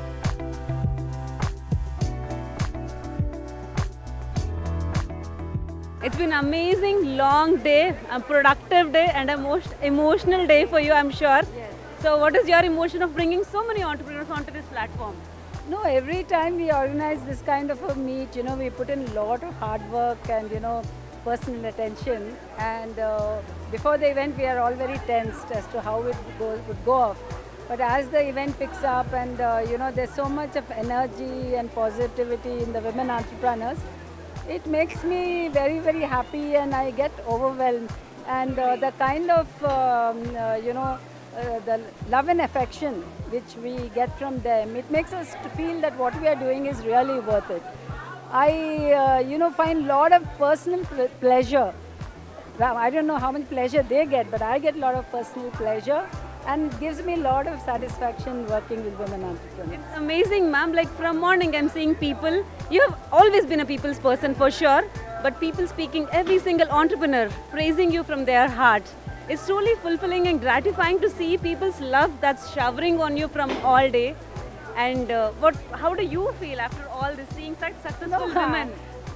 It's been an amazing long day, a productive day, and a most emotional day for you, I'm sure. Yes. So what is your emotion of bringing so many entrepreneurs onto this platform? No, every time we organize this kind of a meet, you know, we put in a lot of hard work and, you know, personal attention. And uh, before the event, we are all very tensed as to how it go, would go off. But as the event picks up and, uh, you know, there's so much of energy and positivity in the women entrepreneurs, it makes me very, very happy, and I get overwhelmed. And uh, the kind of, um, uh, you know, uh, the love and affection which we get from them, it makes us to feel that what we are doing is really worth it. I, uh, you know, find a lot of personal pleasure. I don't know how much pleasure they get, but I get a lot of personal pleasure, and gives me a lot of satisfaction working with women entrepreneurs. It's amazing, ma'am. Like from morning, I'm seeing people. You have always been a people's person for sure, but people speaking, every single entrepreneur praising you from their heart. It's truly fulfilling and gratifying to see people's love that's showering on you from all day. And uh, what? How do you feel after all this, seeing such successful no, women?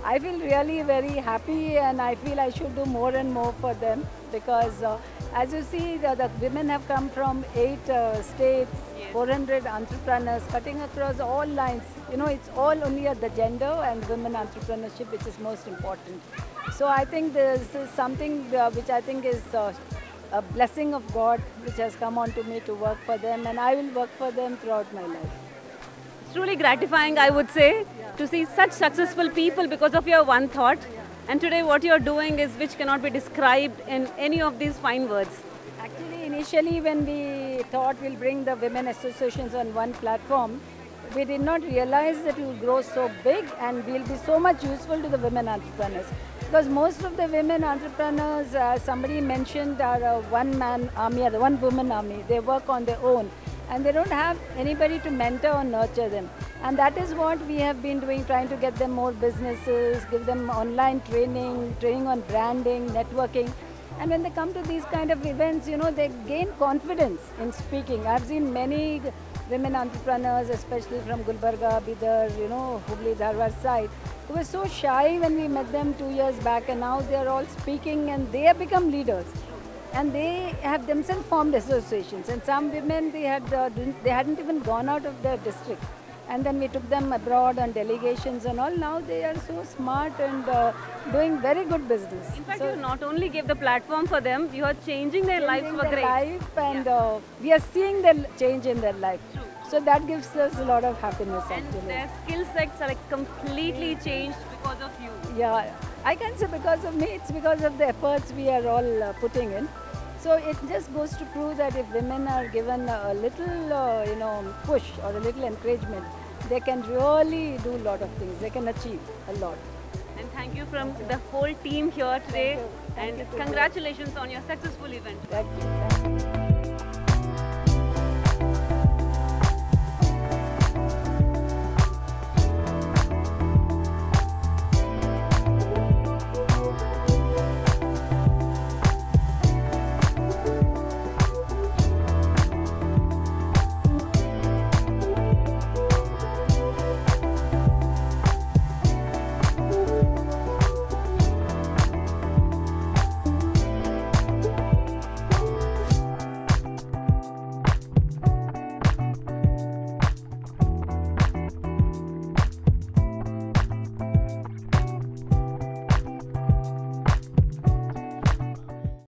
I feel really very happy, and I feel I should do more and more for them, because uh, as you see, the, the women have come from eight uh, states, yes. four hundred entrepreneurs cutting across all lines. You know, it's all only at the gender and women entrepreneurship which is most important. So I think this is something uh, which I think is uh, a blessing of God which has come on to me to work for them, and I will work for them throughout my life. It's truly gratifying, I would say, yeah. to see such successful people because of your one thought. Yeah. And today what you're doing is which cannot be described in any of these fine words. Actually, initially when we thought we'll bring the women associations on one platform, we did not realize that it will grow so big and we'll be so much useful to the women entrepreneurs. Because most of the women entrepreneurs, uh, somebody mentioned, are a one-man army or the one-woman army. They work on their own and they don't have anybody to mentor or nurture them. And that is what we have been doing, trying to get them more businesses, give them online training, training on branding, networking. And when they come to these kind of events, you know, they gain confidence in speaking. I've seen many women entrepreneurs, especially from Gulbarga, Bidar, you know, Hubli, Dharwad side, who were so shy when we met them two years back, and now they are all speaking and they have become leaders. And they have themselves formed associations. And some women, they, had, uh, they hadn't even gone out of their district. And then we took them abroad on delegations and all. Now they are so smart and uh, doing very good business. In fact, so, you not only gave the platform for them, you are changing their changing lives for their great. life, and yeah. uh, we are seeing the change in their life. True. So that gives us a lot of happiness. And actually. their skill sets are like completely changed because of you. Yeah, I can't say because of me, it's because of the efforts we are all uh, putting in. So it just goes to prove that if women are given a little, uh, you know, push or a little encouragement, they can really do a lot of things. They can achieve a lot. And thank you from the whole team here today. Thank you. Thank and you congratulations on your successful event. Thank you. Thank you.